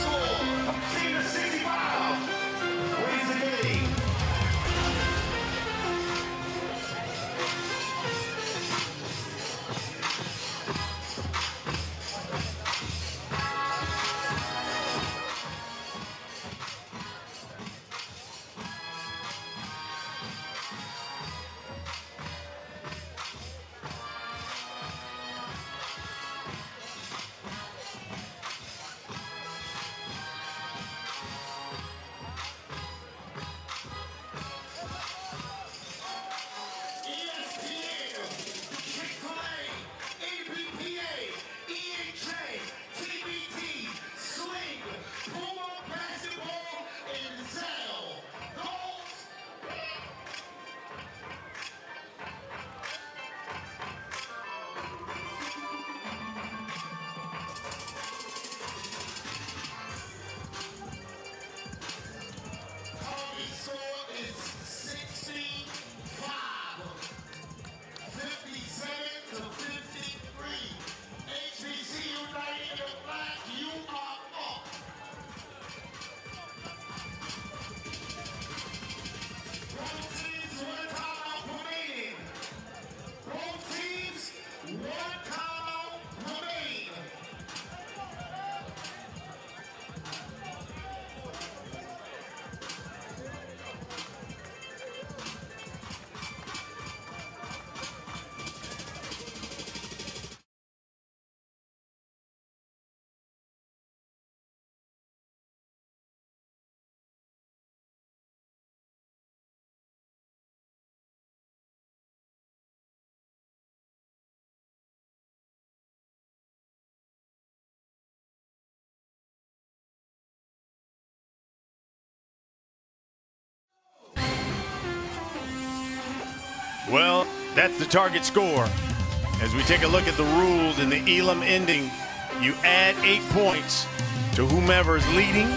Well, that's the target score. As we take a look at the rules in the Elam ending, you add eight points to whomever is leading,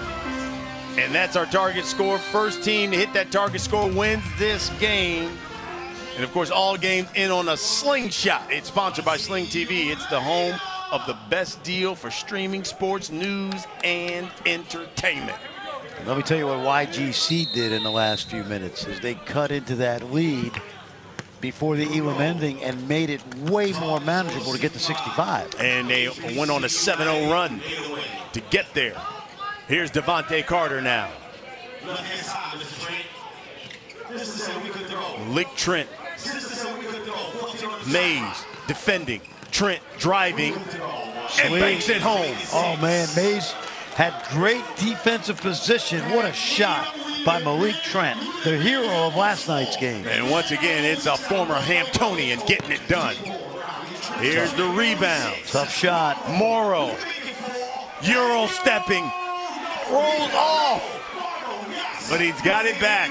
and that's our target score. First team to hit that target score wins this game. And of course, all games end on a slingshot. It's sponsored by Sling T V. It's the home of the best deal for streaming sports, news, and entertainment. Let me tell you what Y G C did in the last few minutes is they cut into that lead before the Elam ending and made it way more manageable to get to sixty-five. And they went on a seven oh run to get there. Here's Devontae Carter now. Lick Trent. Mays defending. Trent driving and banks it home. Oh man, Mays had great defensive position. What a shot by Malik Trent, the hero of last night's game. And once again, it's a former Hamptonian getting it done. Here's the rebound. Tough shot. Morrow, Euro stepping, rolls off, but he's got it back.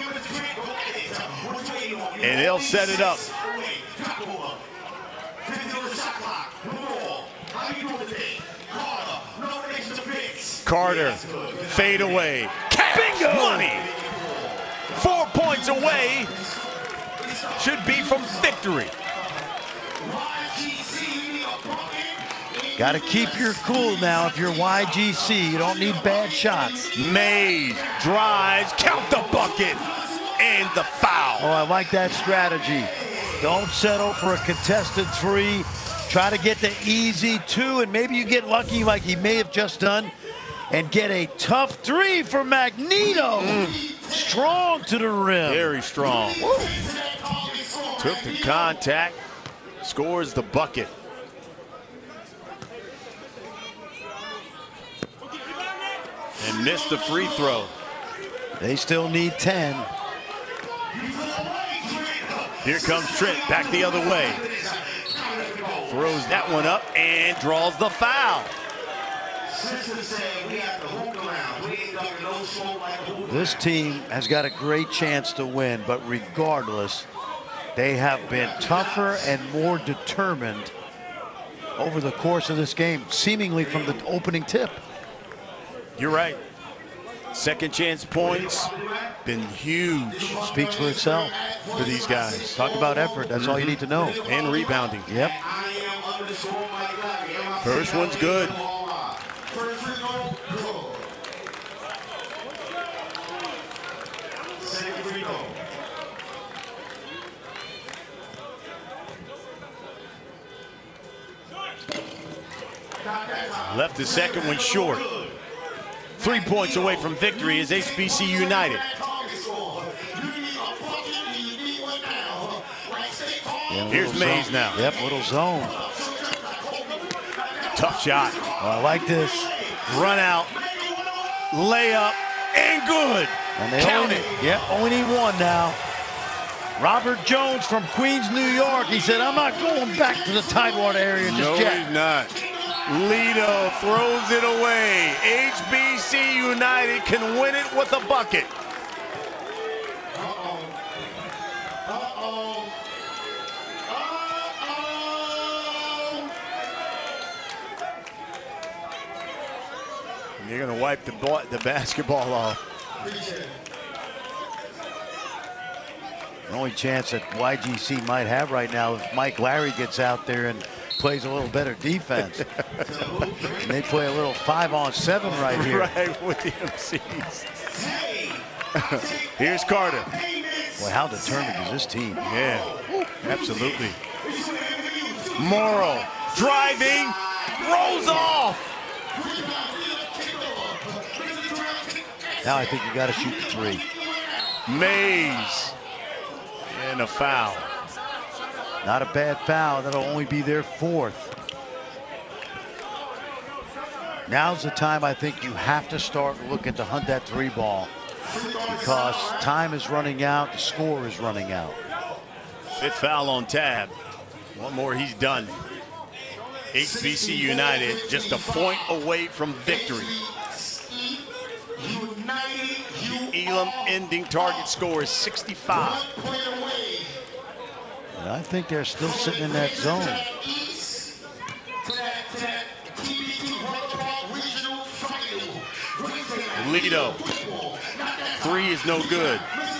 And he'll set it up. Carter, fade away. Cash Bingo! money. Four points away. Should be from victory. Got to keep your cool now if you're Y G C. You don't need bad shots. Mays drives, count the bucket, and the foul. Oh, I like that strategy. Don't settle for a contested three. Try to get the easy two, and maybe you get lucky like he may have just done and get a tough three for Magneto. Mm. Strong to the rim. Very strong. Woo. Took the contact, scores the bucket. And missed the free throw. They still need ten. Here comes Trent, back the other way. Throws that one up and draws the foul. This team has got a great chance to win, but regardless, they have been tougher and more determined over the course of this game, seemingly from the opening tip. You're right. Second chance points, been huge. Speaks for itself for these guys. Talk about effort, that's mm-hmm. all you need to know. And rebounding. Yep. First one's good. Left the second one short. Three points away from victory is H B C United. Yeah, Here's Mays zone. now. Yep, little zone. Tough shot. Oh, I like this. Run out, layup, and good. And they Count only, it. Yep, only need one now. Robert Jones from Queens, New York. He said, I'm not going back to the Tidewater area just no, yet. No, he's not. Lido throws it away. H B C United can win it with a bucket. Uh-oh. Uh-oh. Uh-oh. You're going to wipe the, ball, the basketball off. The only chance that Y G C might have right now is Mike Larry gets out there and plays a little better defense. And they play a little five on seven right here. Right with the M Cs. Here's Carter. Boy, how determined is this team? Yeah, absolutely. Morrow driving, rolls off. Now I think you got to shoot the three. Mays and a foul. Not a bad foul. That'll only be their fourth. Now's the time I think you have to start looking to hunt that three ball because time is running out. The score is running out. Fifth foul on Tab. One more, he's done. H B C United just a point away from victory. The Elam ending target score is sixty-five. And I think they're still sitting in that zone. Lido. Three is no good.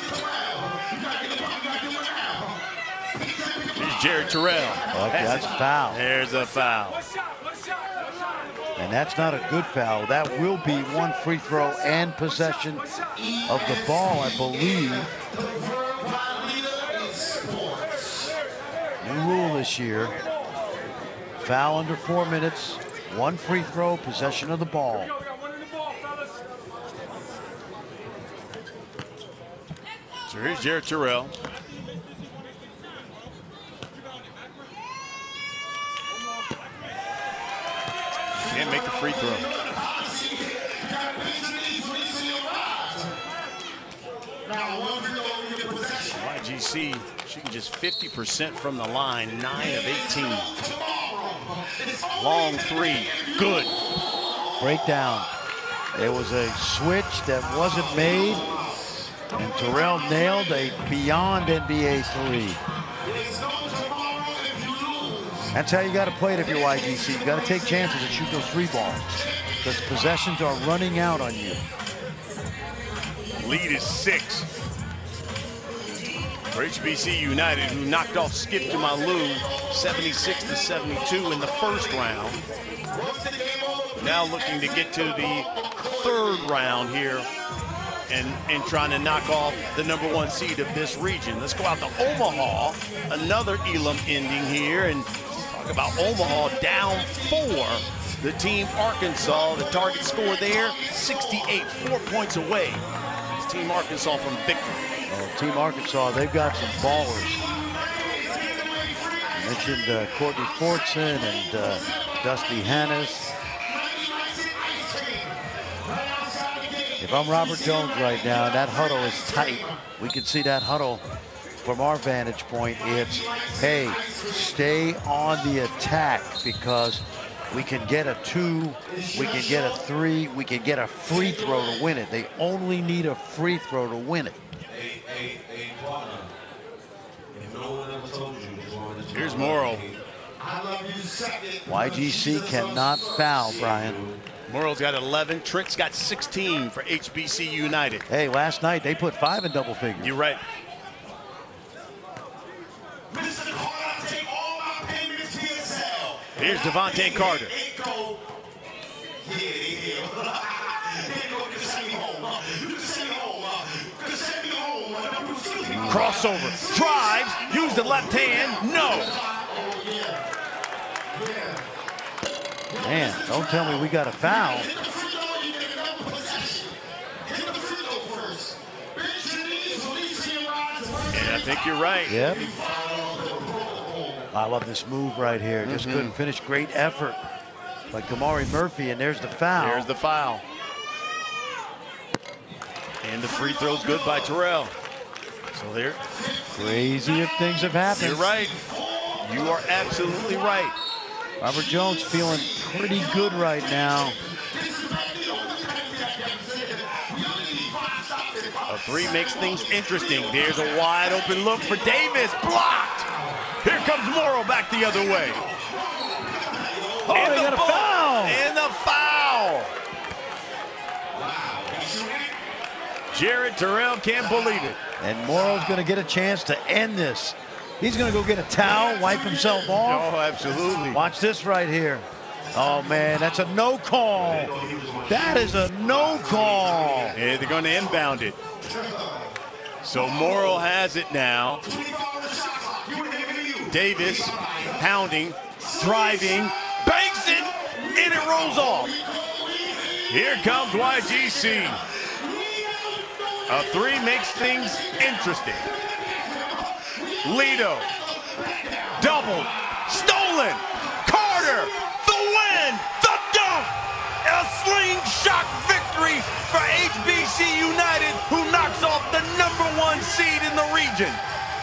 Here's Jared Terrell. Okay, that's a foul. There's a foul. And that's not a good foul. That will be one free throw and possession of the ball, I believe. New rule this year. Foul under four minutes, one free throw, possession of the ball. So here's Jared Terrell. Can't make the free throw. Y G C shooting just fifty percent from the line, nine of eighteen. Long three, good. Breakdown. There was a switch that wasn't made, and Terrell nailed a beyond N B A three. That's how you got to play it if you're Y G C. You got to take chances and shoot those three balls. because possessions are running out on you. Lead is six for H B C United, who knocked off Skip to Malou seventy-six to seventy-two in the first round. Now looking to get to the third round here and, and trying to knock off the number one seed of this region. Let's go out to Omaha, another Elam ending here, and talk about Omaha down four. The team Arkansas, the target score there, sixty-eight, four points away. It's Team Arkansas from victory. Oh, Team Arkansas, they've got some ballers. You mentioned uh, Courtney Fortson and uh, Dusty Hannes. If I'm Robert Jones right now, that huddle is tight. We can see that huddle from our vantage point. It's, hey, stay on the attack because we can get a two, we can get a three, we can get a free throw to win it. They only need a free throw to win it. Here's Morrow. Y G C cannot foul, Brian. Morrow's got eleven. Trent's got sixteen for H B C United. Hey, last night they put five in double figures. You're right. Here's Devontae Carter. Crossover, drives, use the left hand, no. Man, don't tell me we got a foul. And I think you're right. Yep. I love this move right here. Just Mm-hmm. couldn't finish. Great effort by Kamari Murphy, and there's the foul. There's the foul. And the free throw's good by Terrell. So there. Crazy if things have happened. You're right. You are absolutely right. Robert Jones feeling pretty good right now. A three makes things interesting. There's a wide open look for Davis. Blocked. Here comes Morrow back the other way. Oh, and they the got a ball. foul. And the foul. Jared Terrell can't believe it. And Morrow's going to get a chance to end this. He's going to go get a towel, wipe himself off. Oh, absolutely. Watch this right here. Oh, man, that's a no call. That is a no call. And they're going to inbound it. So Morrow has it now. Davis pounding, driving, banks it, and it rolls off. Here comes Y G C. A three makes things interesting. Lido, double, stolen, Carter, the win, the dunk, a slingshot victory for H B C United, who knocks off the number one seed in the region.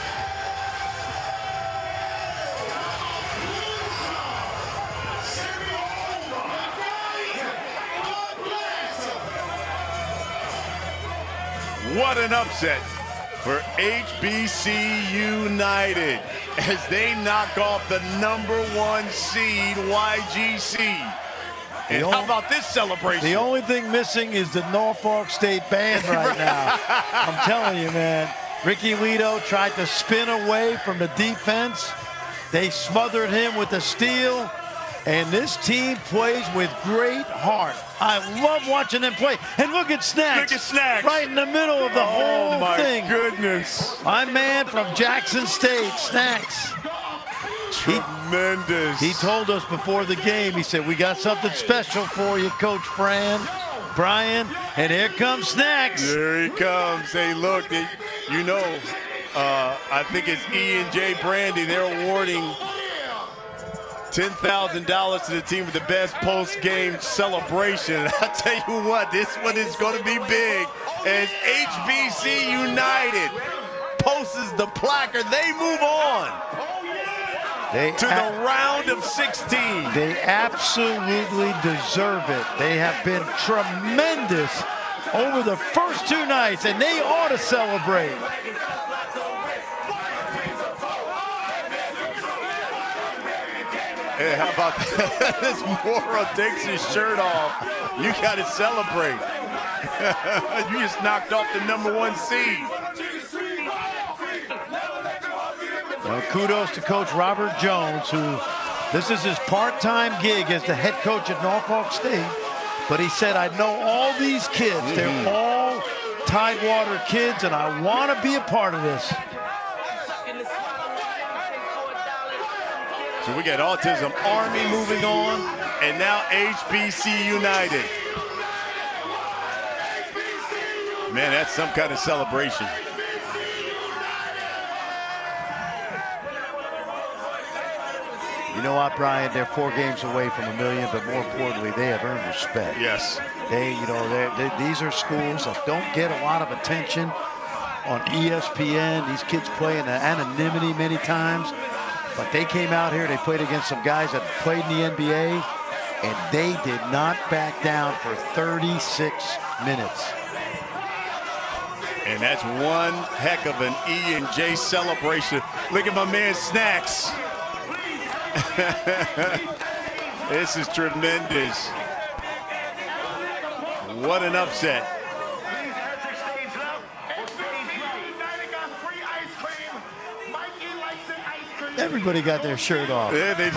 What an upset for H B C United as they knock off the number one seed Y G C. And how about this celebration? The only thing missing is the Norfolk State Band right now. I'm telling you, man. Ricky Lido tried to spin away from the defense. They smothered him with the steal. And this team plays with great heart. I love watching them play. And look at Snacks. Look at Snacks. Right in the middle of the whole oh my thing. goodness. My man from Jackson State, Snacks. Tremendous. He, he told us before the game, he said, we got something special for you, Coach Fran, Brian, and here comes Snacks. There he comes. Hey, look, they, you know, uh, I think it's E and J Brandy. They're awarding ten thousand dollars to the team for the best post-game celebration. I tell you what, this one is going to be big as H B C United posts the placard. They move on They to the round of sixteen. They absolutely deserve it. They have been tremendous over the first two nights, and they ought to celebrate. Hey, how about that? This Moro takes his shirt off. You got to celebrate. You just knocked off the number one seed. Well, kudos to Coach Robert Jones, who this is his part-time gig as the head coach at Norfolk State. But he said, I know all these kids. Mm-hmm. They're all Tidewater kids, and I want to be a part of this. So we got Autism Army moving on, and now H B C United. Man, that's some kind of celebration. You know what, Brian? They're four games away from a million, but more importantly, they have earned respect. Yes. They, you know, they're, they, these are schools that don't get a lot of attention on E S P N. These kids play in anonymity many times, but they came out here, they played against some guys that played in the N B A, and they did not back down for thirty-six minutes. And that's one heck of an E and J celebration. Look at my man Snacks. This is tremendous. What an upset. Everybody got their shirt off. Yeah, they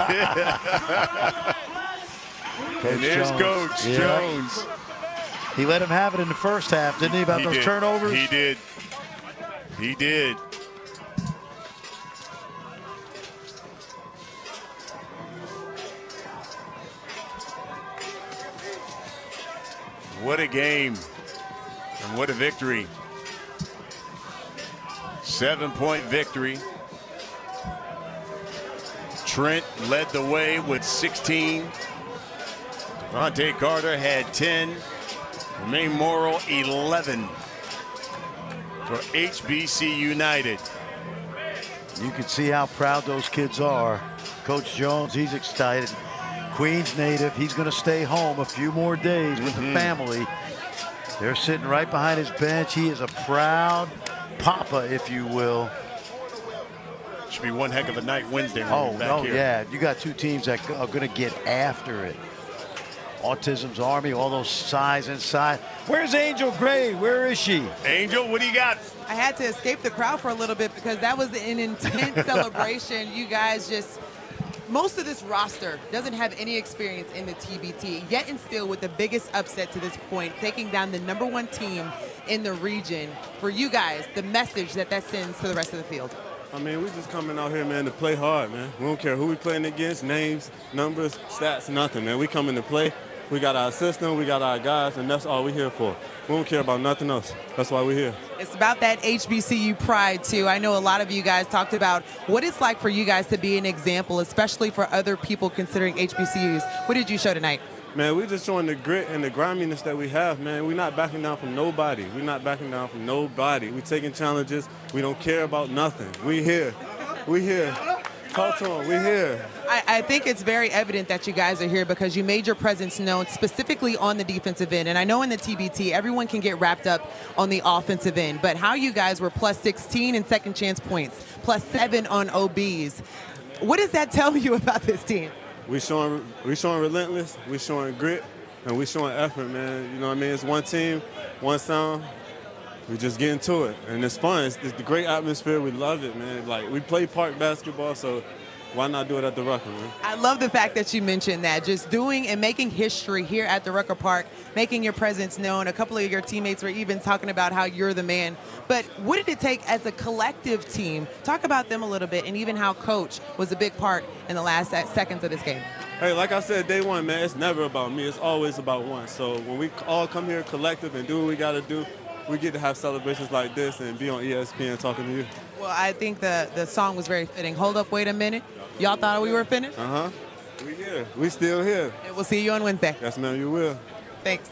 did. And there's Jones. Coach Yeah. Jones. He let him have it in the first half, didn't he, about He those did. turnovers? He did. He did. What a game, and what a victory. Seven-point victory. Trent led the way with sixteen. Devontae Carter had ten. Jermaine Morrow, eleven for H B C United. You can see how proud those kids are. Coach Jones, he's excited. Queens native, he's going to stay home a few more days with Mm-hmm. the family. They're sitting right behind his bench. He is a proud papa, if you will. Should be one heck of a night Wednesday. when Oh, we're back no, here. yeah. You got two teams that are going to get after it. Autism's Army, all those size inside. Where's Angel Gray? Where is she? Angel, what do you got? I had to escape the crowd for a little bit because that was an intense celebration. You guys just, most of this roster doesn't have any experience in the T B T, yet and still with the biggest upset to this point, taking down the number one team in the region. For you guys, the message that that sends to the rest of the field. I mean, we just coming out here, man, to play hard, man. We don't care who we playing against, names, numbers, stats, nothing, man. We coming to play. We got our system, we got our guys, and that's all we're here for. We don't care about nothing else. That's why we're here. It's about that H B C U pride, too. I know a lot of you guys talked about what it's like for you guys to be an example, especially for other people considering H B C Us. What did you show tonight? Man, we're just showing the grit and the griminess that we have, man. We're not backing down from nobody. We're not backing down from nobody. We're taking challenges. We don't care about nothing. We here. We here. Talk to them. We here. I, I think it's very evident that you guys are here because you made your presence known specifically on the defensive end. And I know in the T B T, everyone can get wrapped up on the offensive end. But how you guys were plus sixteen in second chance points, plus seven on O Bs. What does that tell you about this team? We showing, we showing relentless. We showing grit. And we showing effort, man. You know what I mean? It's one team, one sound. We just get into it, and it's fun. It's, it's the great atmosphere. We love it, man. Like, we play park basketball, so why not do it at the Rucker, man? I love the fact that you mentioned that. Just doing and making history here at the Rucker Park, making your presence known. A couple of your teammates were even talking about how you're the man. But what did it take as a collective team? Talk about them a little bit, and even how Coach was a big part in the last seconds of this game. Hey, like I said, day one, man, it's never about me. It's always about one. So when we all come here collective and do what we got to do, we get to have celebrations like this and be on E S P N talking to you. Well, I think the, the song was very fitting. Hold up, wait a minute. Y'all thought we were finished? Uh-huh. We here. We still here. And we'll see you on Wednesday. Yes, ma'am, you will. Thanks.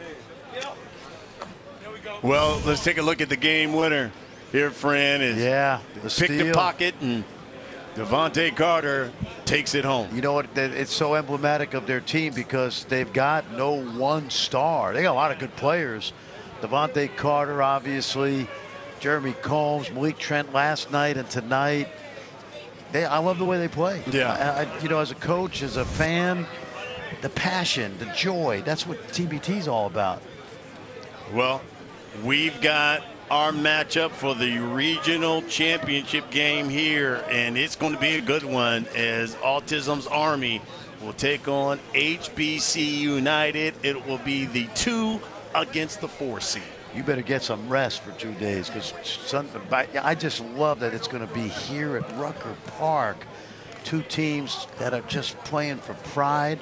Well, let's take a look at the game winner here, Fran. Is Yeah, the pick steal. the pocket, and Devontae Carter takes it home. You know what? that- It's so emblematic of their team because they've got no one star. They got a lot of good players. Devontae Carter, obviously, Jeremy Combs, Malik Trent last night and tonight. They, I love the way they play. Yeah. I, I, you know, as a coach, as a fan, the passion, the joy, that's what T B T's all about. Well, we've got our matchup for the regional championship game here, and it's going to be a good one as Autism's Army will take on H B C United. It will be the two against the four seed. You better get some rest for two days because I just love that it's going to be here at Rucker Park. Two teams that are just playing for pride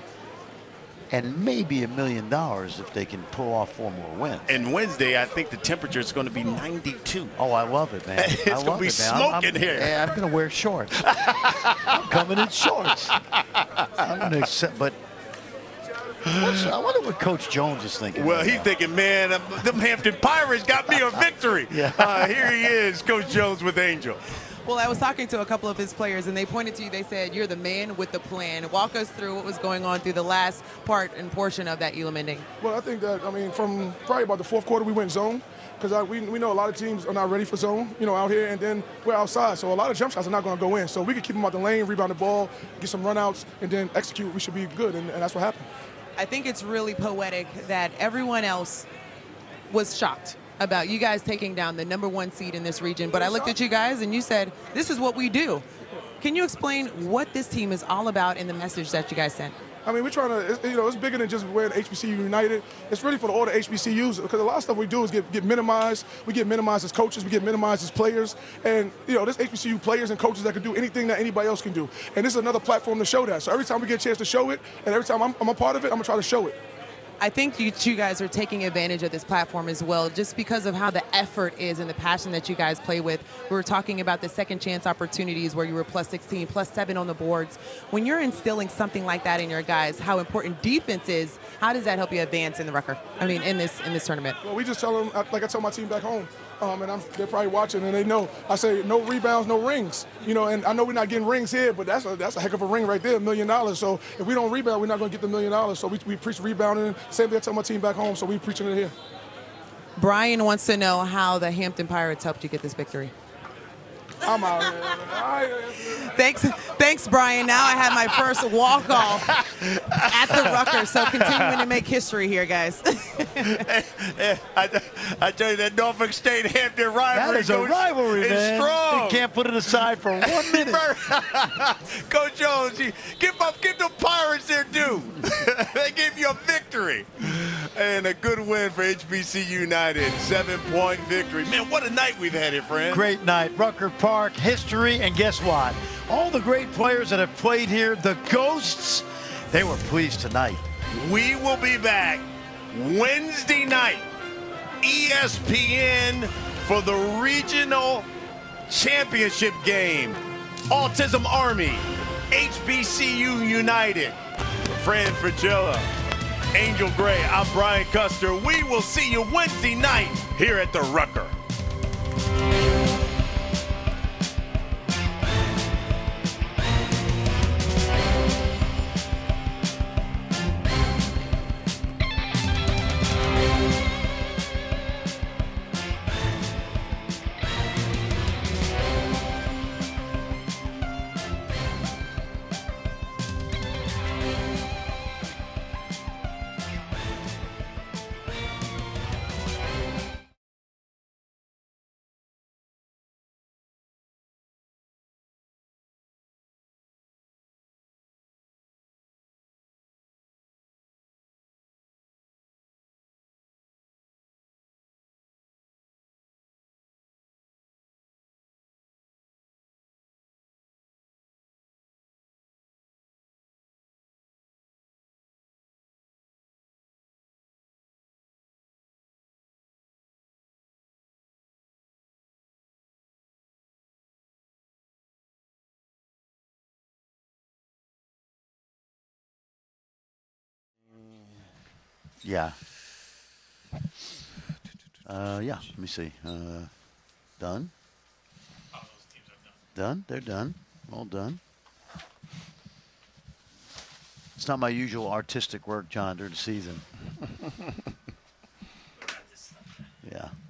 and maybe a million dollars if they can pull off four more wins. And Wednesday, I think the temperature is going to be ninety-two. Oh, I love it, man. It's I going to be it, smoking I'm, here. Yeah, I'm going to wear shorts. I'm coming in shorts. I'm going to accept, but what's, I wonder what Coach Jones is thinking. Well, right he's now. thinking, man, them Hampton Pirates got me a victory. Yeah. uh, here he is, Coach Jones with Angel. Well, I was talking to a couple of his players, and they pointed to you. They said, you're the man with the plan. Walk us through what was going on through the last part and portion of that Elam ending. Well, I think that, I mean, from probably about the fourth quarter, we went zone. Because we, we know a lot of teams are not ready for zone, you know, out here, and then we're outside. So a lot of jump shots are not going to go in. So we can keep them out the lane, rebound the ball, get some runouts, and then execute. We should be good, and, and that's what happened. I think it's really poetic that everyone else was shocked about you guys taking down the number one seed in this region. But I looked at you guys and you said, this is what we do. Can you explain what this team is all about and the message that you guys sent? I mean, we're trying to, you know, it's bigger than just wearing H B C U United. It's really for all the H B C Us, because a lot of stuff we do is get, get minimized. We get minimized as coaches. We get minimized as players. And, you know, there's H B C U players and coaches that can do anything that anybody else can do. And this is another platform to show that. So every time we get a chance to show it, and every time I'm, I'm a part of it, I'm going to try to show it. I think you two guys are taking advantage of this platform as well, just because of how the effort is and the passion that you guys play with. We were talking about the second chance opportunities where you were plus sixteen, plus seven on the boards. When you're instilling something like that in your guys, how important defense is, how does that help you advance in the Rucker? I mean, in this in this tournament? Well, we just tell them, like I tell my team back home, um, and I'm, they're probably watching, and they know. I say no rebounds, no rings. You know, and I know we're not getting rings here, but that's a, that's a heck of a ring right there, a million dollars. So if we don't rebound, we're not going to get the million dollars. So we, we preach rebounding. Same thing I tell my team back home, so we preaching it here. Brian wants to know how the Hampton Pirates helped you get this victory. I'm out here. I, Thanks, thanks, Brian. Now I have my first walk-off at the Rucker, so continuing to make history here, guys. I, I tell you, that Norfolk State-Hampton rivalry That is a goes- rivalry, is man. strong. You can't put it aside for one minute. Coach Jones, you- give up, give the Pirates their due. They gave you a victory. And a good win for H B C United. Seven-point victory. Man, what a night we've had here, friend. Great night, Rucker Park, history, and guess what? All the great players that have played here, the Ghosts, they were pleased tonight. We will be back Wednesday night, E S P N, for the regional championship game. Autism Army, H B C U United. Fran Fragilla, Angel Gray, I'm Brian Custer. We will see you Wednesday night here at the Rucker. Yeah. Uh, yeah, let me see. Uh, done? Done? They're done. All done. It's not my usual artistic work, John, during the season. Yeah.